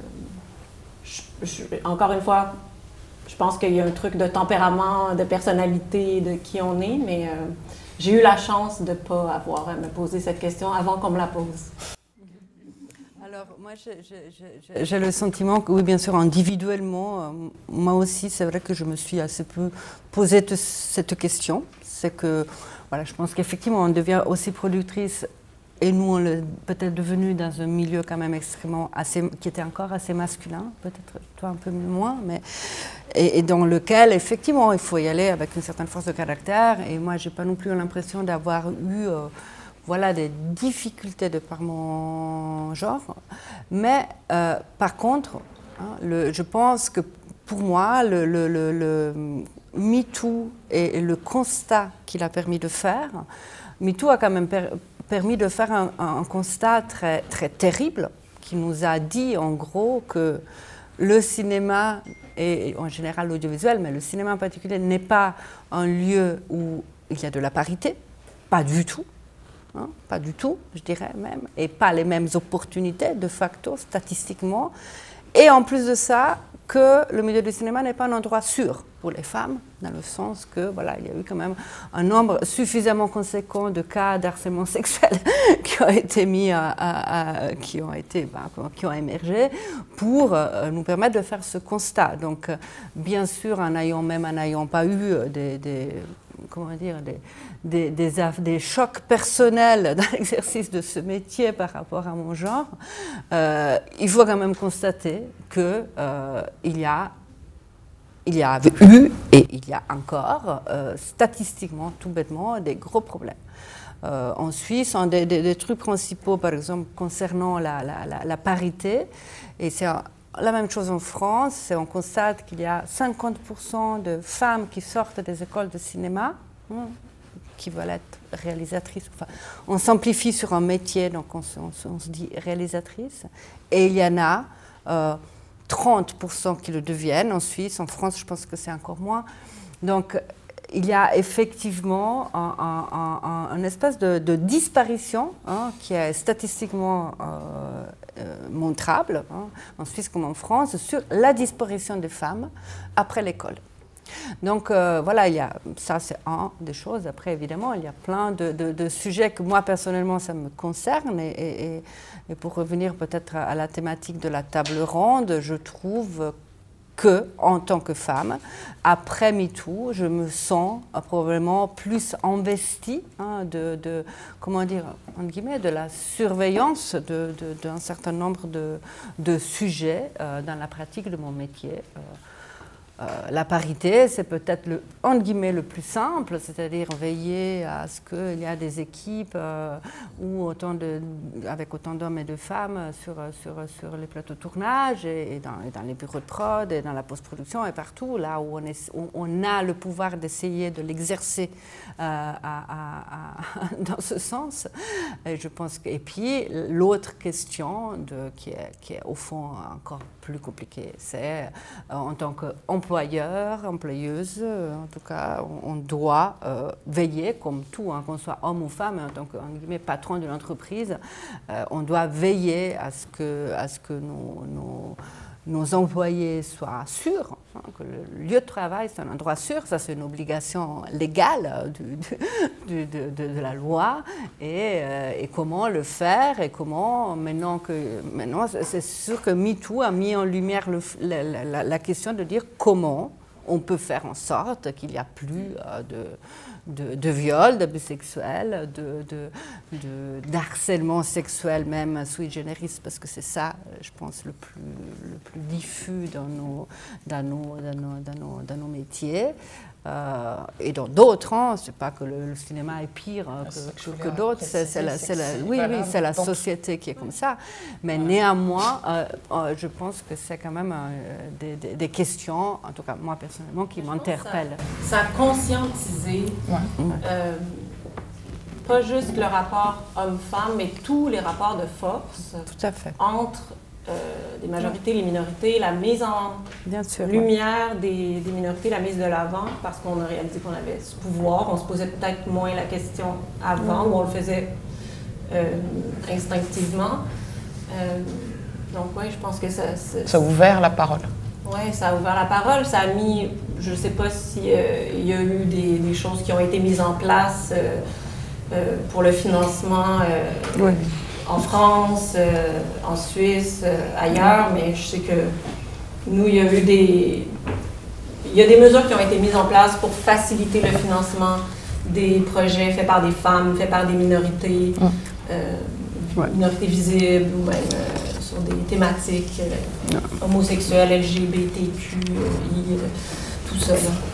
encore une fois, je pense qu'il y a un truc de tempérament, de personnalité, de qui on est, mais j'ai eu la chance de ne pas avoir à me poser cette question avant qu'on me la pose. Alors, moi, j'ai le sentiment que, oui, bien sûr, individuellement, moi aussi, c'est vrai que je me suis assez peu posé cette question. C'est que, voilà, je pense qu'effectivement, on devient aussi productrice, et nous, on est peut-être devenu dans un milieu quand même extrêmement, qui était encore assez masculin, peut-être toi un peu moins, mais, et dans lequel, effectivement, il faut y aller avec une certaine force de caractère. Et moi, je n'ai pas non plus l'impression d'avoir eu... voilà, des difficultés de par mon genre. Mais par contre, hein, je pense que pour moi, le MeToo et le constat qu'il a permis de faire, MeToo a quand même permis de faire un constat très, très terrible qui nous a dit en gros que le cinéma, et en général l'audiovisuel, mais le cinéma en particulier, n'est pas un lieu où il y a de la parité, pas du tout. Hein, pas du tout, je dirais même, et pas les mêmes opportunités de facto, statistiquement. Et en plus de ça, que le milieu du cinéma n'est pas un endroit sûr pour les femmes, dans le sens que, voilà, il y a eu quand même un nombre suffisamment conséquent de cas d'harcèlement sexuel qui ont été qui ont émergé pour nous permettre de faire ce constat. Donc, bien sûr, en n'ayant pas eu des chocs personnels dans l'exercice de ce métier par rapport à mon genre, il faut quand même constater qu'il y a eu et il y a encore statistiquement, tout bêtement, des gros problèmes. En Suisse, un des trucs principaux, par exemple, concernant la parité, et c'est la même chose en France, on constate qu'il y a 50% de femmes qui sortent des écoles de cinéma, qui veulent être réalisatrices. Enfin, on simplifie sur un métier, donc on se dit réalisatrice. Et il y en a 30% qui le deviennent en Suisse. En France, je pense que c'est encore moins. Donc, il y a effectivement un espèce de disparition qui est statistiquement montrable, en Suisse comme en France, sur la disparition des femmes après l'école. Donc voilà, ça c'est un des choses. Après, évidemment, il y a plein de sujets que moi, personnellement, ça me concerne. Et pour revenir peut-être à la thématique de la table ronde, je trouve que, en tant que femme, après MeToo, je me sens probablement plus investie comment dire, entre guillemets, de la surveillance d'un certain nombre de sujets dans la pratique de mon métier. La parité, c'est peut-être entre guillemets le plus simple, c'est-à-dire veiller à ce qu'il y a des équipes avec autant d'hommes et de femmes sur les plateaux de tournage et dans les bureaux de prod et dans la post-production et partout, là où on a le pouvoir d'essayer de l'exercer dans ce sens. Et je pense et puis l'autre question qui est au fond encore plus compliquée, c'est en tant qu'employeur employeurs, employeuses, en tout cas, on doit veiller, comme tout, hein, qu'on soit homme ou femme, en tant que patron de l'entreprise, on doit veiller à ce que nos employés soient sûrs, hein, que le lieu de travail c'est un endroit sûr, ça c'est une obligation légale de la loi, et comment le faire, et comment, maintenant c'est sûr que MeToo a mis en lumière la question de dire comment on peut faire en sorte qu'il n'y a plus de viol, d'abus sexuels, d'harcèlement sexuel même sui generis, parce que c'est ça, je pense, le plus diffus dans nos métiers. Et dans d'autres, hein, c'est pas que le cinéma est pire que d'autres, c'est la société qui est comme ça. Mais néanmoins, je pense que c'est quand même des questions, en tout cas moi personnellement, qui m'interpellent. Ça a conscientisé, pas juste le rapport homme-femme, mais tous les rapports de force tout à fait. Entre des majorités, les minorités, la mise en lumière des minorités, la mise de l'avant, parce qu'on a réalisé qu'on avait ce pouvoir. On se posait peut-être moins la question avant, ou on le faisait instinctivement. Donc oui, je pense que ça a ouvert la parole. Oui, ça a ouvert la parole. Ça a mis, je ne sais pas s'il y a eu des choses qui ont été mises en place pour le financement. En France, en Suisse, ailleurs, mais je sais que nous, il y a des mesures qui ont été mises en place pour faciliter le financement des projets faits par des femmes, faits par des minorités, minorités visibles, ou même sur des thématiques homosexuelles, LGBTQI, tout ça.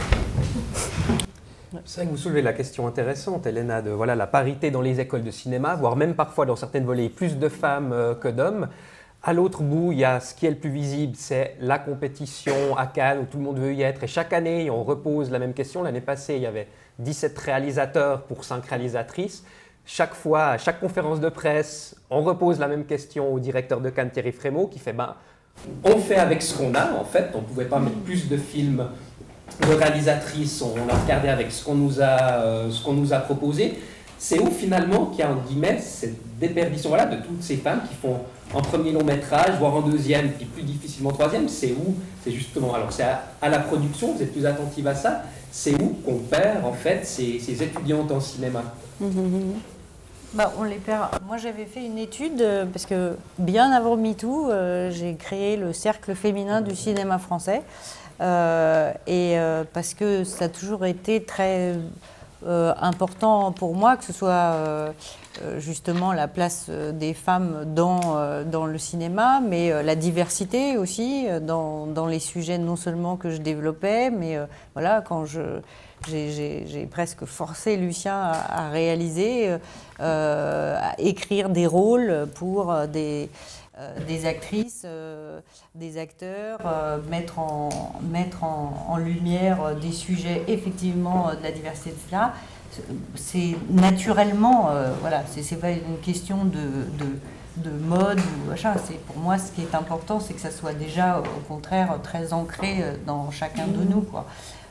C'est vrai que vous soulevez la question intéressante, Elena, de la parité dans les écoles de cinéma, voire même parfois dans certaines volées plus de femmes que d'hommes. À l'autre bout, il y a ce qui est le plus visible, c'est la compétition à Cannes où tout le monde veut y être. Et chaque année, on repose la même question. L'année passée, il y avait 17 réalisateurs pour 5 réalisatrices. Chaque fois, à chaque conférence de presse, on repose la même question au directeur de Cannes, Thierry Frémaux, qui fait on fait avec ce qu'on a, en fait. On ne pouvait pas mettre plus de films de réalisatrices, on a regardé avec ce qu'on nous a proposé. C'est où finalement qu'il y a en guillemets cette déperdition de toutes ces femmes qui font en premier long métrage, voire en deuxième, puis plus difficilement troisième. C'est où, c'est justement, alors c'est à la production, vous êtes plus attentive à ça, c'est où qu'on perd en fait ces étudiantes en cinéma. On les perd. Moi, j'avais fait une étude, parce que bien avant MeToo, j'ai créé le Cercle féminin du cinéma français. Parce que ça a toujours été très important pour moi, que ce soit justement la place des femmes dans le cinéma, mais la diversité aussi dans les sujets non seulement que je développais, mais quand j'ai presque forcé Lucien à réaliser, à écrire des rôles pour des actrices, des acteurs, mettre en lumière des sujets effectivement de la diversité, etc. C'est naturellement, c'est pas une question de mode ou machin. Pour moi, ce qui est important, c'est que ça soit déjà, au contraire, très ancré dans chacun de nous, quoi.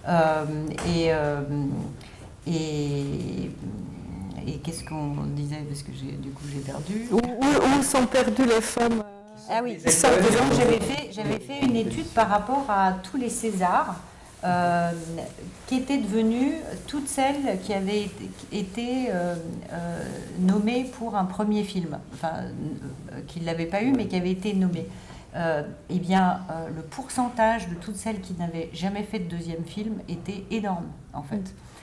Et qu'est-ce qu'on disait, parce que du coup j'ai perdu. Où sont perdues les femmes Ah oui, j'avais fait une étude par rapport à tous les Césars qui étaient devenues toutes celles qui avaient été nommées pour un premier film, qui ne l'avaient pas eu mais qui avaient été nommées. Le pourcentage de toutes celles qui n'avaient jamais fait de deuxième film était énorme en fait.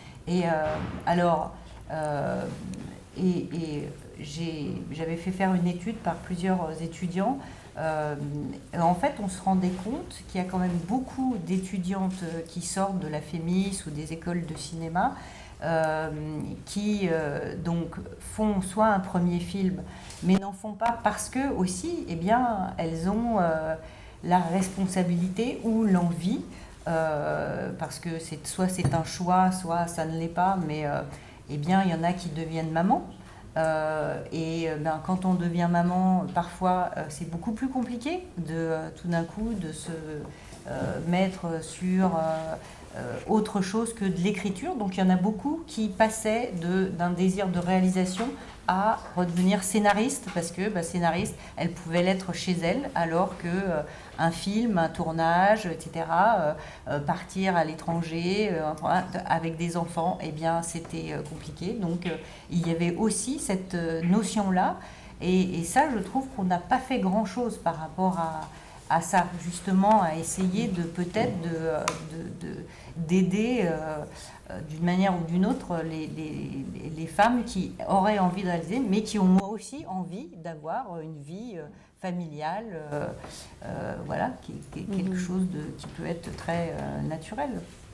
J'avais fait faire une étude par plusieurs étudiants. En fait, on se rendait compte qu'il y a quand même beaucoup d'étudiantes qui sortent de la FEMIS ou des écoles de cinéma qui donc font soit un premier film, mais n'en font pas parce que aussi, elles ont la responsabilité ou l'envie, parce que soit c'est un choix, soit ça ne l'est pas, mais il y en a qui deviennent maman. Quand on devient maman, parfois c'est beaucoup plus compliqué tout d'un coup mettre sur autre chose que de l'écriture. Donc il y en a beaucoup qui passaient d'un désir de réalisation à redevenir scénariste, parce que scénariste, elle pouvait l'être chez elle, alors que un film, un tournage, etc., partir à l'étranger avec des enfants, eh bien c'était compliqué. Donc il y avait aussi cette notion-là, et ça, je trouve qu'on n'a pas fait grand-chose par rapport à ça, justement, à essayer de peut-être d'aider d'une manière ou d'une autre les femmes qui auraient envie de réaliser, mais qui ont aussi envie d'avoir une vie familiale, voilà, qui est quelque chose qui peut être très naturel.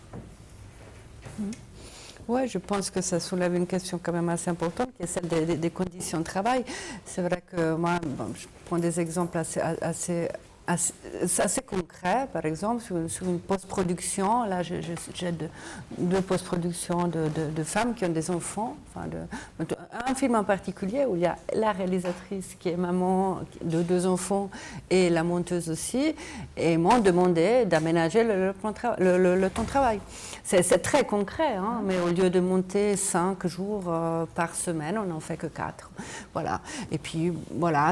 Oui, je pense que ça soulève une question quand même assez importante, qui est celle des conditions de travail. C'est vrai que moi, je prends des exemples assez concret, par exemple, sur une post-production. Là, j'ai deux post-productions de femmes qui ont des enfants. Un film en particulier où il y a la réalisatrice qui est maman de 2 enfants et la monteuse aussi, et m'ont demandé d'aménager le temps de travail. C'est très concret, hein, mais au lieu de monter 5 jours par semaine, on n'en fait que 4. Voilà. Et puis, voilà,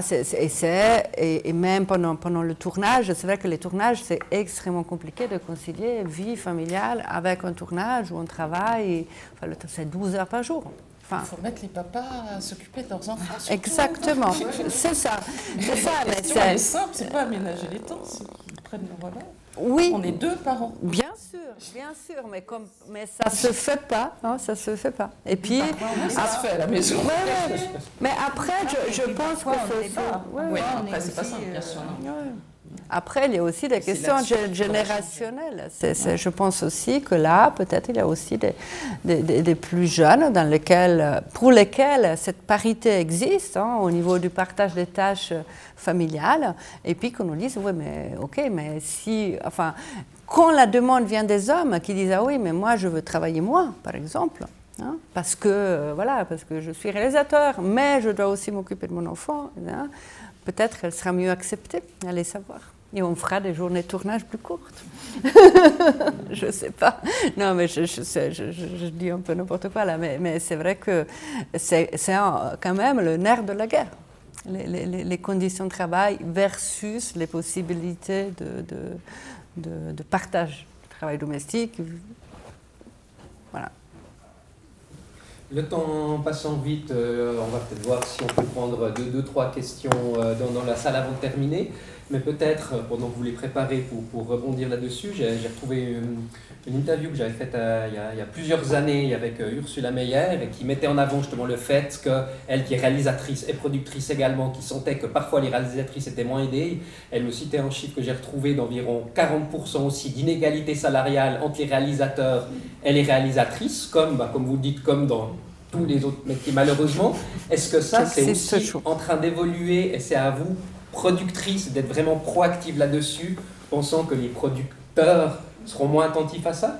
et même pendant le tournage, c'est vrai que les tournages, c'est extrêmement compliqué de concilier vie familiale avec un tournage où on travaille, c'est 12 heures par jour. Il faut mettre les papas à s'occuper de leurs enfants. Exactement, c'est ça. La question est simple, c'est pas aménager les temps, c'est qu'ils prennent le relais. Oui. On est 2 parents. Bien sûr, mais ça se fait pas, hein, ça se fait pas. Et puis, ça se fait à la maison. Ouais. Mais après, je pense que c'est ça. Oui, après, c'est pas simple, bien sûr. Après, il y a aussi des questions générationnelles. Je pense aussi que là, peut-être, il y a aussi des plus jeunes pour lesquels cette parité existe, hein, au niveau du partage des tâches familiales, et puis qu'on nous dise, oui, mais ok, mais si, enfin, quand la demande vient des hommes qui disent, ah oui, mais moi, je veux travailler moins, par exemple, hein, parce que je suis réalisateur, mais je dois aussi m'occuper de mon enfant, hein, peut-être qu'elle sera mieux acceptée, allez savoir. Et on fera des journées de tournage plus courtes. Je ne sais pas. Non, mais je dis un peu n'importe quoi là, mais c'est vrai que c'est quand même le nerf de la guerre. Les conditions de travail versus les possibilités de partage du travail domestique. Voilà. Le temps passant vite, on va peut-être voir si on peut prendre 2-3 questions dans la salle avant de terminer. Mais peut-être, pendant que vous les préparez pour rebondir là-dessus, j'ai retrouvé une interview que j'avais faite il y a plusieurs années avec Ursula Meyer, et qui mettait en avant justement le fait qu'elle, qui est réalisatrice et productrice également, qui sentait que parfois les réalisatrices étaient moins aidées, elle me citait un chiffre que j'ai retrouvé d'environ 40% aussi d'inégalité salariale entre les réalisateurs et les réalisatrices, comme vous le dites, comme dans tous les autres métiers malheureusement. Est-ce que ça, c'est aussi en train d'évoluer, et c'est à vous, productrice, d'être vraiment proactive là-dessus, pensant que les producteurs seront moins attentifs à ça?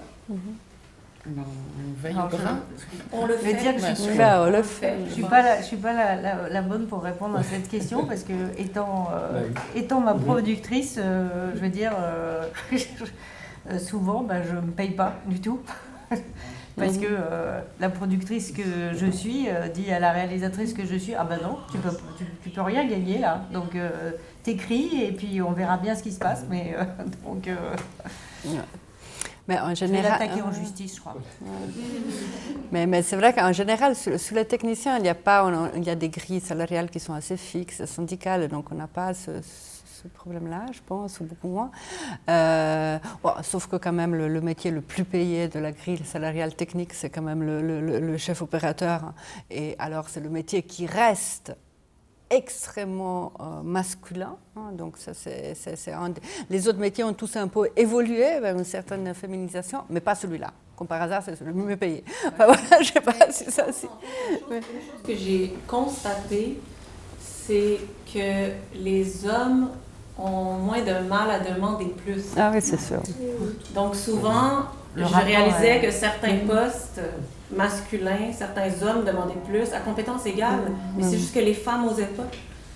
On le fait. Dire que on le fait. Je ne suis pas la bonne pour répondre à cette question, parce que étant ma productrice, je veux dire, souvent, je ne me paye pas du tout. Parce que la productrice que je suis dit à la réalisatrice que je suis, ah ben non, tu peux rien gagner là, donc t'écris et puis on verra bien ce qui se passe, mais donc... Mais en général, je vais l'attaquer en justice, je crois. Mais c'est vrai qu'en général, sous les techniciens, il y a des grilles salariales qui sont assez fixes, syndicales, donc on n'a pas ce problème-là, je pense, ou beaucoup moins. Sauf que quand même, le métier le plus payé de la grille salariale technique, c'est quand même le chef opérateur. Et alors, c'est le métier qui reste extrêmement masculin. Hein, donc, ça, les autres métiers ont tous un peu évolué vers une certaine féminisation, mais pas celui-là. Comme par hasard, c'est le mieux payé. Enfin, voilà, je ne sais pas si ça... Une chose que j'ai constatée, c'est que les hommes ont moins de mal à demander plus. Ah oui, c'est sûr. Donc souvent, je réalisais que certains postes masculins, certains hommes demandaient plus à compétences égales, mais c'est juste que les femmes n'osaient pas.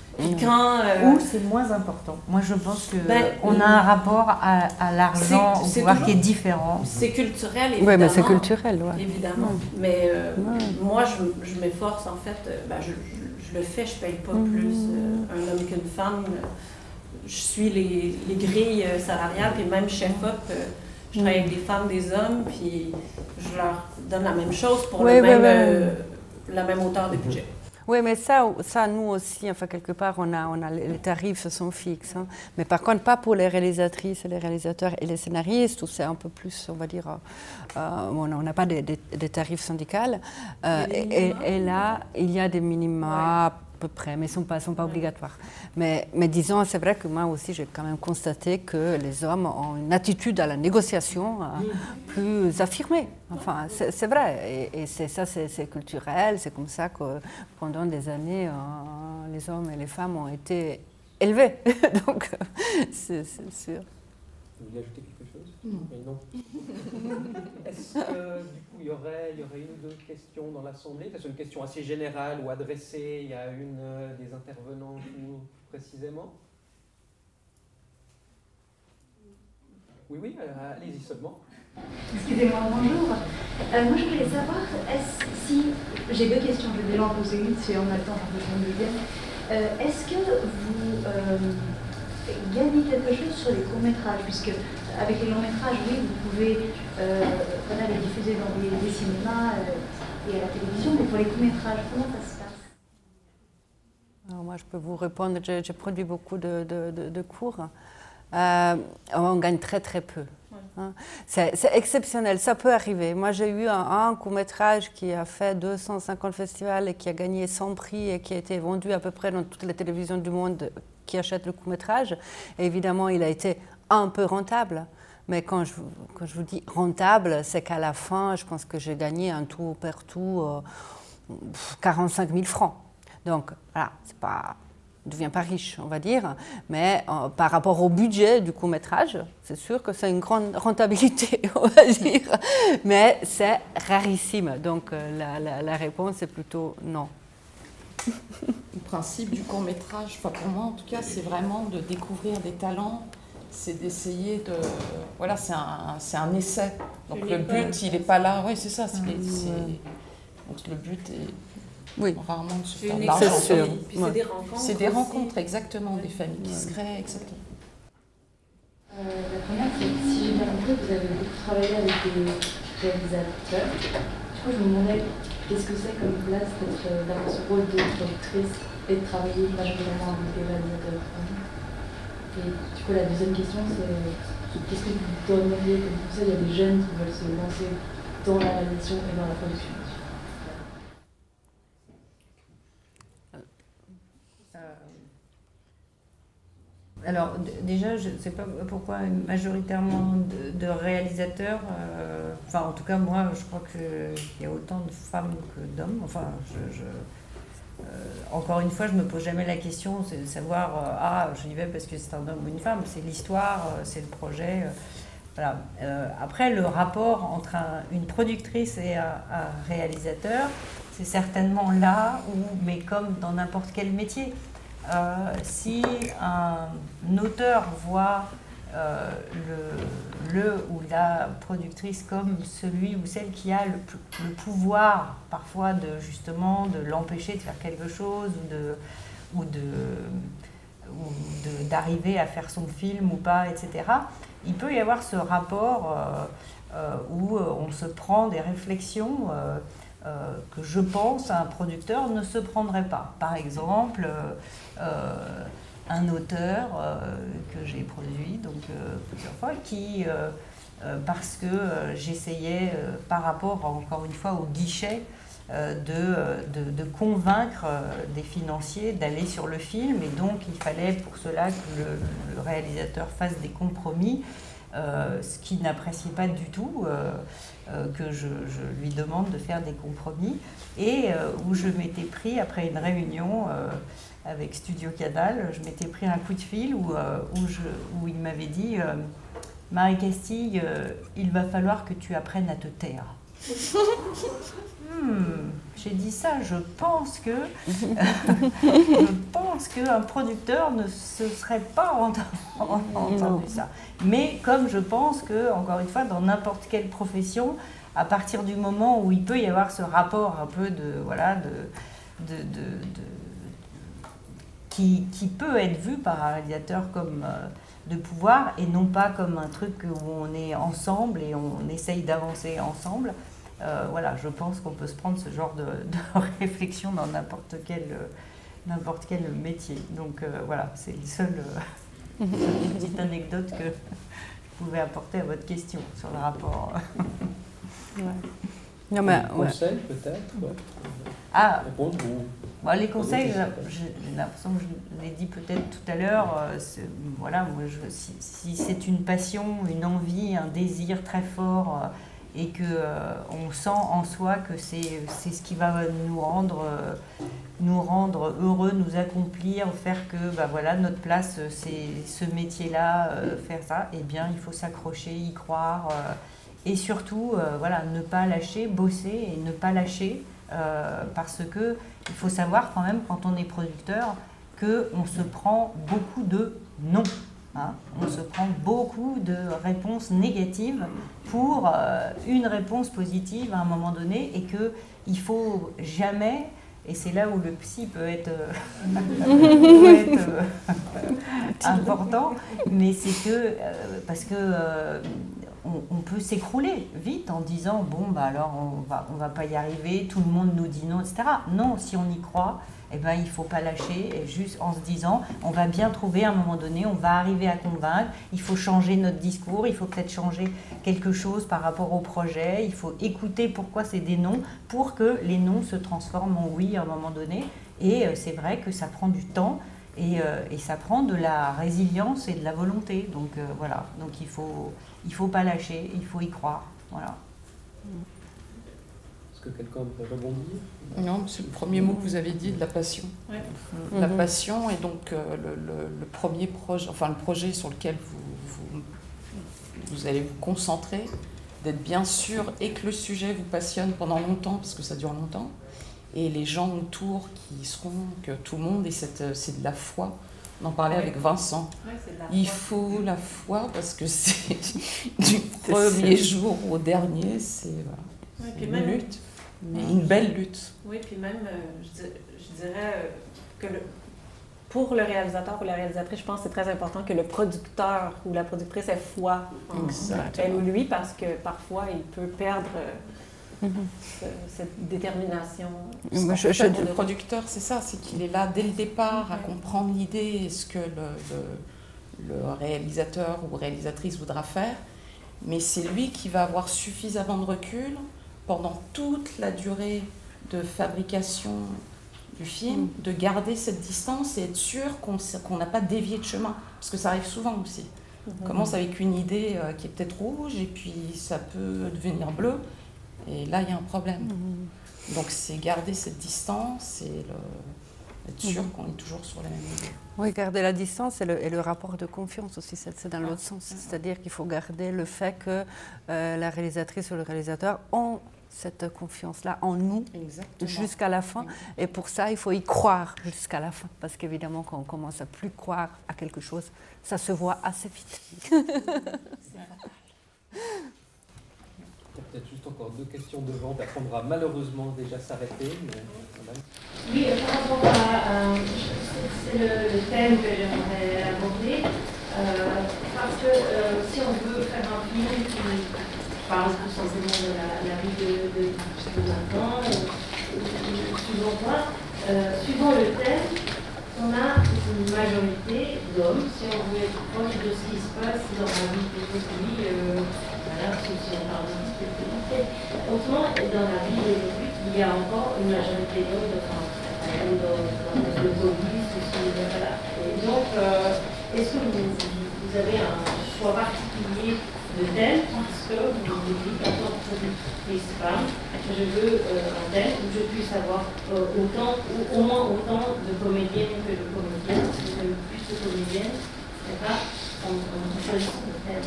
Puis quand... Ou c'est moins important. Moi, je pense qu'on a un rapport à l'argent, au pouvoir qui est différent. C'est culturel, évidemment. Oui, mais c'est culturel, ouais. Évidemment. Mais moi, je m'efforce, en fait, je le fais, je ne paye pas plus un homme qu'une femme. Je suis les grilles salariales, puis même chef-op, je travaille avec des femmes, des hommes, puis je leur donne la même chose pour la même hauteur de budget. Oui, mais ça, nous aussi, enfin, quelque part, les tarifs sont fixes. Hein. Mais par contre, pas pour les réalisatrices et les réalisateurs et les scénaristes, où c'est un peu plus, on va dire, on n'a pas des tarifs syndicales. Et là, il y a des minima à peu près, mais ils ne sont pas obligatoires. Mais disons, c'est vrai que moi aussi, j'ai quand même constaté que les hommes ont une attitude à la négociation plus affirmée. Enfin, c'est vrai. Et c'est culturel. C'est comme ça que pendant des années, les hommes et les femmes ont été élevés. Donc, c'est sûr. Vous voulez ajouter quelque chose? Non. Est-ce que du coup il y aurait une ou deux questions dans l'Assemblée? C'est une question assez générale ou adressée à une des intervenantes ou précisément? Oui, allez-y seulement. Excusez-moi, bonjour. Moi je voulais savoir, si j'ai deux questions, je vais déjà en poser une, si on a le temps de répondre une deuxième. Est-ce que vous gagnez quelque chose sur les courts-métrages, puisque avec les longs-métrages, oui, vous pouvez les diffuser dans des cinémas et à la télévision, mais pour les courts-métrages, comment ça se passe? Alors moi, je peux vous répondre, j'ai produit beaucoup de cours. On gagne très très peu. Hein. C'est exceptionnel, ça peut arriver. Moi, j'ai eu un court-métrage qui a fait 250 festivals et qui a gagné 100 prix et qui a été vendu à peu près dans toutes les télévisions du monde qui achètent le court-métrage. Et évidemment, il a été un peu rentable. Mais quand je vous dis rentable, c'est qu'à la fin, je pense que j'ai gagné un tout per tout 45 000 francs. Donc, voilà, c'est pas... ne devient pas riche, on va dire, mais par rapport au budget du court-métrage, c'est sûr que c'est une grande rentabilité, on va dire, mais c'est rarissime. Donc la réponse est plutôt non. Le principe du court-métrage, enfin pour moi en tout cas, c'est vraiment de découvrir des talents, c'est d'essayer de... Voilà, c'est un essai. Donc le but, il n'est pas là, oui c'est ça, donc le but est... Oui. Rarement de se faire de l'argent. C'est sûr. Puis c'est des rencontres. C'est des rencontres, exactement, des familles qui se créent, exactement. La première, c'est que si j'ai bien compris, vous avez beaucoup travaillé avec des réalisateurs. Du coup, je me demandais qu'est-ce que c'est comme place d'avoir ce rôle de productrice et de travailler majoritairement avec des réalisateurs. Et du coup, la deuxième question, c'est qu'est-ce que vous donneriez comme conseil à des jeunes qui veulent se lancer dans la réalisation et dans la production? Alors déjà, je ne sais pas pourquoi majoritairement de réalisateurs, enfin en tout cas moi je crois qu'il y a autant de femmes que d'hommes, enfin encore une fois je ne me pose jamais la question de savoir je y vais parce que c'est un homme ou une femme, c'est l'histoire, c'est le projet. Voilà. Après le rapport entre une productrice et un réalisateur, c'est certainement là où, mais comme dans n'importe quel métier, si un auteur voit le ou la productrice comme celui ou celle qui a le pouvoir parfois justement de l'empêcher de faire quelque chose ou d'arriver à faire son film ou pas, etc., il peut y avoir ce rapport où on se prend des réflexions que je pense un producteur ne se prendrait pas. Par exemple, un auteur que j'ai produit donc, plusieurs fois, qui, parce que j'essayais, par rapport encore une fois au guichet, de convaincre des financiers d'aller sur le film, et donc il fallait pour cela que le réalisateur fasse des compromis, ce qu'il n'appréciait pas du tout, que je lui demande de faire des compromis, et où je m'étais pris, après une réunion avec Studio Canal, je m'étais pris un coup de fil où il m'avait dit « Marie Castille, il va falloir que tu apprennes à te taire ». J'ai dit ça, je pense qu'un producteur ne se serait pas entendu ça. Mais comme je pense que, encore une fois, dans n'importe quelle profession, à partir du moment où il peut y avoir ce rapport un peu qui peut être vu par un réalisateur comme de pouvoir et non pas comme un truc où on est ensemble et on essaye d'avancer ensemble. Voilà, je pense qu'on peut se prendre ce genre de réflexion dans n'importe quel métier. Donc voilà, c'est le seul petite anecdote que je pouvais apporter à votre question sur le rapport. Ouais. Non, mais, conseil peut-être répondre bon, les conseils, j'ai l'impression que je l'ai dit peut-être tout à l'heure, voilà, moi, si c'est une passion, une envie, un désir très fort et qu'on sent en soi que c'est ce qui va nous rendre heureux, nous accomplir, faire que voilà, notre place c'est ce métier-là, faire ça, eh bien il faut s'accrocher, y croire. Et surtout, voilà, ne pas lâcher, bosser et ne pas lâcher, parce que il faut savoir quand même, quand on est producteur, qu'on se prend beaucoup de non. Hein. On se prend beaucoup de réponses négatives pour une réponse positive à un moment donné, et qu'il ne faut jamais, et c'est là où le psy peut être, important, mais c'est que, parce que on peut s'écrouler vite en disant bon bah alors on va pas y arriver, tout le monde nous dit non, etc. Non, si on y croit, eh ben il faut pas lâcher, et juste en se disant on va bien trouver à un moment donné, on va arriver à convaincre, il faut changer notre discours, il faut peut-être changer quelque chose par rapport au projet, il faut écouter pourquoi c'est des non pour que les non se transforment en oui à un moment donné. Et c'est vrai que ça prend du temps. Et ça prend de la résilience et de la volonté. Donc voilà, donc il faut pas lâcher, il faut y croire. Voilà. Est-ce que quelqu'un peut rebondir? Non, c'est le premier mot que vous avez dit, de la passion. Ouais. La passion, et donc le premier projet, enfin le projet sur lequel vous allez vous concentrer, d'être bien sûr et que le sujet vous passionne pendant longtemps, parce que ça dure longtemps, et les gens autour qui seront, que tout le monde, et c'est de la foi. On en parlait avec Vincent. Ouais, c'est de la Il foi. faut la foi, parce que c'est du premier jour au dernier, c'est Ouais, puis une même, lutte, mais une belle lutte. Oui, puis même, je dirais que pour le réalisateur ou la réalisatrice, je pense que c'est très important que le producteur ou la productrice ait foi en elle ou lui, parce que parfois, il peut perdre cette détermination. Le producteur, c'est ça, c'est qu'il est là dès le départ à comprendre l'idée et ce que le réalisateur ou réalisatrice voudra faire, mais c'est lui qui va avoir suffisamment de recul pendant toute la durée de fabrication du film, de garder cette distance et être sûr qu'on n'a pas dévié de chemin, parce que ça arrive souvent aussi. On commence avec une idée qui est peut-être rouge, et puis ça peut devenir bleu, et là il y a un problème. Donc c'est garder cette distance et être sûr qu'on est toujours sur la même idée. Oui, garder la distance et le rapport de confiance aussi, c'est dans l'autre sens. C'est-à-dire qu'il faut garder le fait que la réalisatrice ou le réalisateur ont cette confiance-là en nous jusqu'à la fin. Et pour ça, il faut y croire jusqu'à la fin. Parce qu'évidemment, quand on commence à plus croire à quelque chose, ça se voit assez vite. Peut-être juste encore 2 questions devant, après on va malheureusement déjà s'arrêter. Oui, par rapport à le thème que j'aimerais aborder, parce que si on veut faire un film qui parle tout simplement de la vie de maintenant, suivant quoi, suivant le thème, on a une majorité d'hommes, si on veut être proche de ce qui se passe dans la vie de l'autrui, voilà, si on parle de spiritualité. Autrement, dans la vie des autrui, il y a encore une majorité d'hommes, dans le police, voilà. Et donc, est-ce que vous avez un choix particulier de thème, parce que vous vous dites, en tant que productrice femme, je veux un thème où je puisse avoir au moins autant de comédiennes que de comédiens, parce que vous avez plus de comédiennes, c'est pas en choisissant le thème.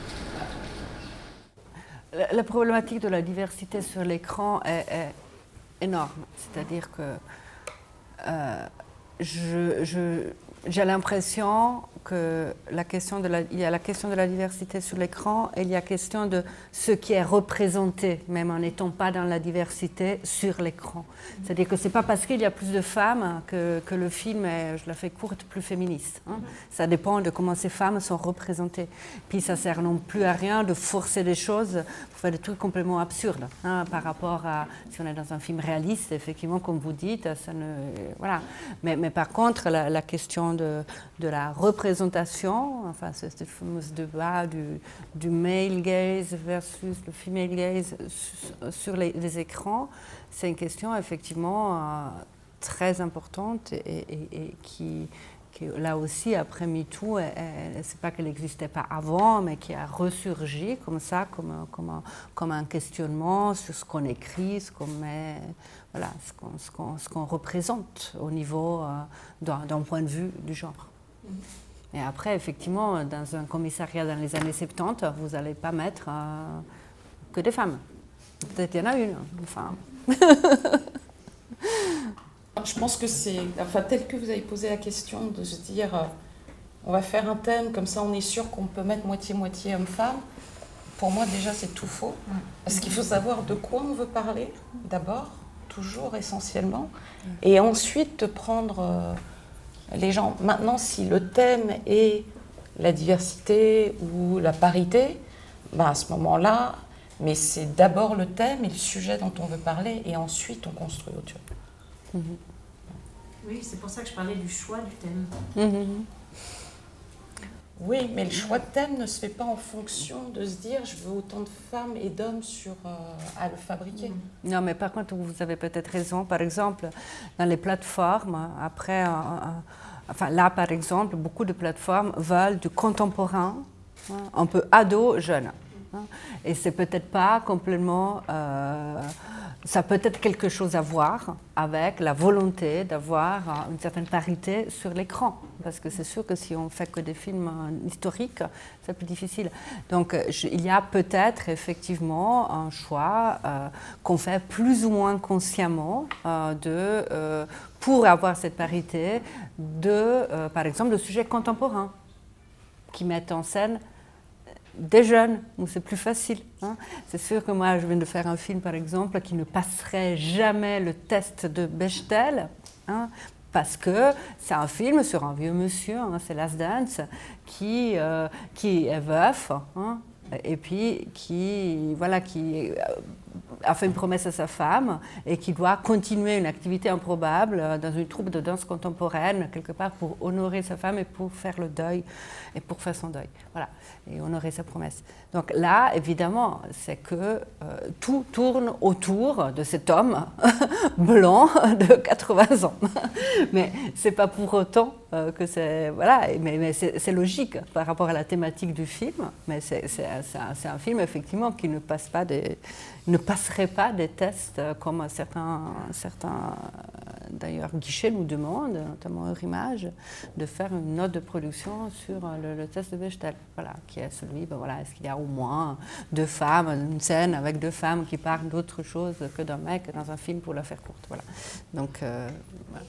La problématique de la diversité sur l'écran est énorme. C'est-à-dire que j'ai l'impression que il y a la question de la diversité sur l'écran et il y a la question de ce qui est représenté, même en n'étant pas dans la diversité, sur l'écran. C'est-à-dire que ce n'est pas parce qu'il y a plus de femmes que le film est, je la fais courte, plus féministe. Hein. Ça dépend de comment ces femmes sont représentées. Puis ça ne sert non plus à rien de forcer des choses pour faire des trucs complètement absurdes. Hein, par rapport à, si on est dans un film réaliste, effectivement, comme vous dites, ça ne... Voilà. Mais par contre, la question de la représentation, enfin, c'est ce fameux débat du male gaze versus le female gaze sur les écrans, c'est une question effectivement très importante et qui là aussi, après MeToo, c'est pas qu'elle n'existait pas avant, mais qui a ressurgi comme ça, comme un questionnement sur ce qu'on écrit, ce qu'on met, voilà, ce qu'on représente au niveau d'un point de vue du genre. Et après, effectivement, dans un commissariat dans les années 70, vous n'allez pas mettre que des femmes. Peut-être il y en a une, enfin. Je pense que c'est, enfin, tel que vous avez posé la question, de se dire, on va faire un thème, comme ça on est sûr qu'on peut mettre moitié-moitié homme-femme. Pour moi, déjà, c'est tout faux. Parce qu'il faut savoir de quoi on veut parler, d'abord, toujours, essentiellement. Et ensuite, de prendre... les gens, maintenant, si le thème est la diversité ou la parité, ben à ce moment-là, mais c'est d'abord le thème et le sujet dont on veut parler, et ensuite on construit autre chose. Oui, c'est pour ça que je parlais du choix du thème. Oui, mais le choix de thème ne se fait pas en fonction de se dire je veux autant de femmes et d'hommes à le fabriquer. Non, mais par contre, vous avez peut-être raison. Par exemple, dans les plateformes, après, enfin là, par exemple, beaucoup de plateformes veulent du contemporain, hein, un peu ado, jeune. Hein, et c'est peut-être pas complètement... ça a peut-être quelque chose à voir avec la volonté d'avoir une certaine parité sur l'écran. Parce que c'est sûr que si on fait que des films historiques, c'est plus difficile. Donc il y a peut-être effectivement un choix qu'on fait plus ou moins consciemment pour avoir cette parité par exemple, de sujets contemporains qui mettent en scène des jeunes, où c'est plus facile. Hein. C'est sûr que moi, je viens de faire un film, par exemple, qui ne passerait jamais le test de Bechdel, hein, parce que c'est un film sur un vieux monsieur, hein, c'est Last Dance, qui est veuf, hein, et puis qui a fait une promesse à sa femme et qui doit continuer une activité improbable dans une troupe de danse contemporaine, quelque part pour honorer sa femme et pour faire le deuil, et pour faire son deuil. Voilà, et honorer sa promesse. Donc là, évidemment, c'est que tout tourne autour de cet homme blanc de 80 ans. Mais c'est pas pour autant que c'est... Voilà, mais c'est logique par rapport à la thématique du film, mais c'est un film, effectivement, qui ne passerait pas des tests comme certains d'ailleurs guichets nous demandent, notamment Eurimage, de faire une note de production sur le test de Bechdel, voilà, qui est celui, ben voilà, est-ce qu'il y a au moins deux femmes, une scène avec deux femmes qui parlent d'autre chose que d'un mec dans un film pour la faire courte, voilà. Donc, voilà.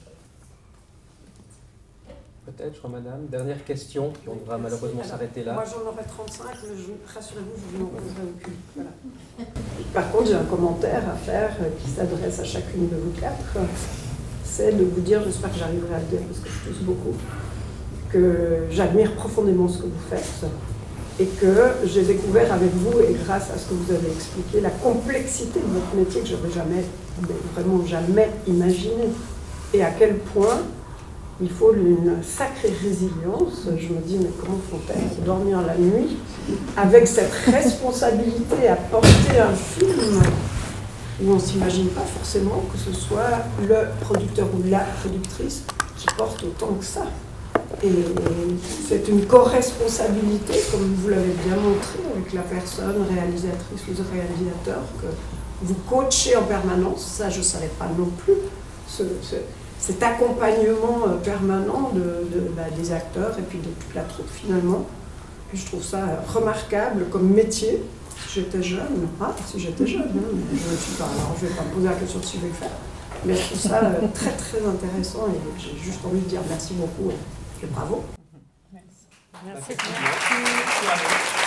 Peut-être, madame. Dernière question, puis on devra malheureusement s'arrêter là. Moi, j'en aurais 35, mais rassurez-vous, je n'en poserai aucune. Voilà. Par contre, j'ai un commentaire à faire qui s'adresse à chacune de vous quatre. C'est de vous dire, j'espère que j'arriverai à le dire parce que je tousse beaucoup, que j'admire profondément ce que vous faites et que j'ai découvert avec vous, et grâce à ce que vous avez expliqué, la complexité de votre métier que je n'aurais jamais, vraiment jamais imaginé. Et à quel point il faut une sacrée résilience. Je me dis, mais comment font-elles pour dormir la nuit avec cette responsabilité à porter un film où on ne s'imagine pas forcément que ce soit le producteur ou la productrice qui porte autant que ça. Et c'est une co-responsabilité, comme vous l'avez bien montré avec la personne réalisatrice ou le réalisateur, que vous coachez en permanence. Ça, je ne savais pas non plus. Cet accompagnement permanent des acteurs et puis de toute la troupe finalement. puis je trouve ça remarquable comme métier. Si j'étais jeune, si j'étais jeune, je ne suis pas, alors je ne vais pas me poser la question de si je vais le faire. Mais je trouve ça très très intéressant et j'ai juste envie de dire merci beaucoup et bravo. Merci.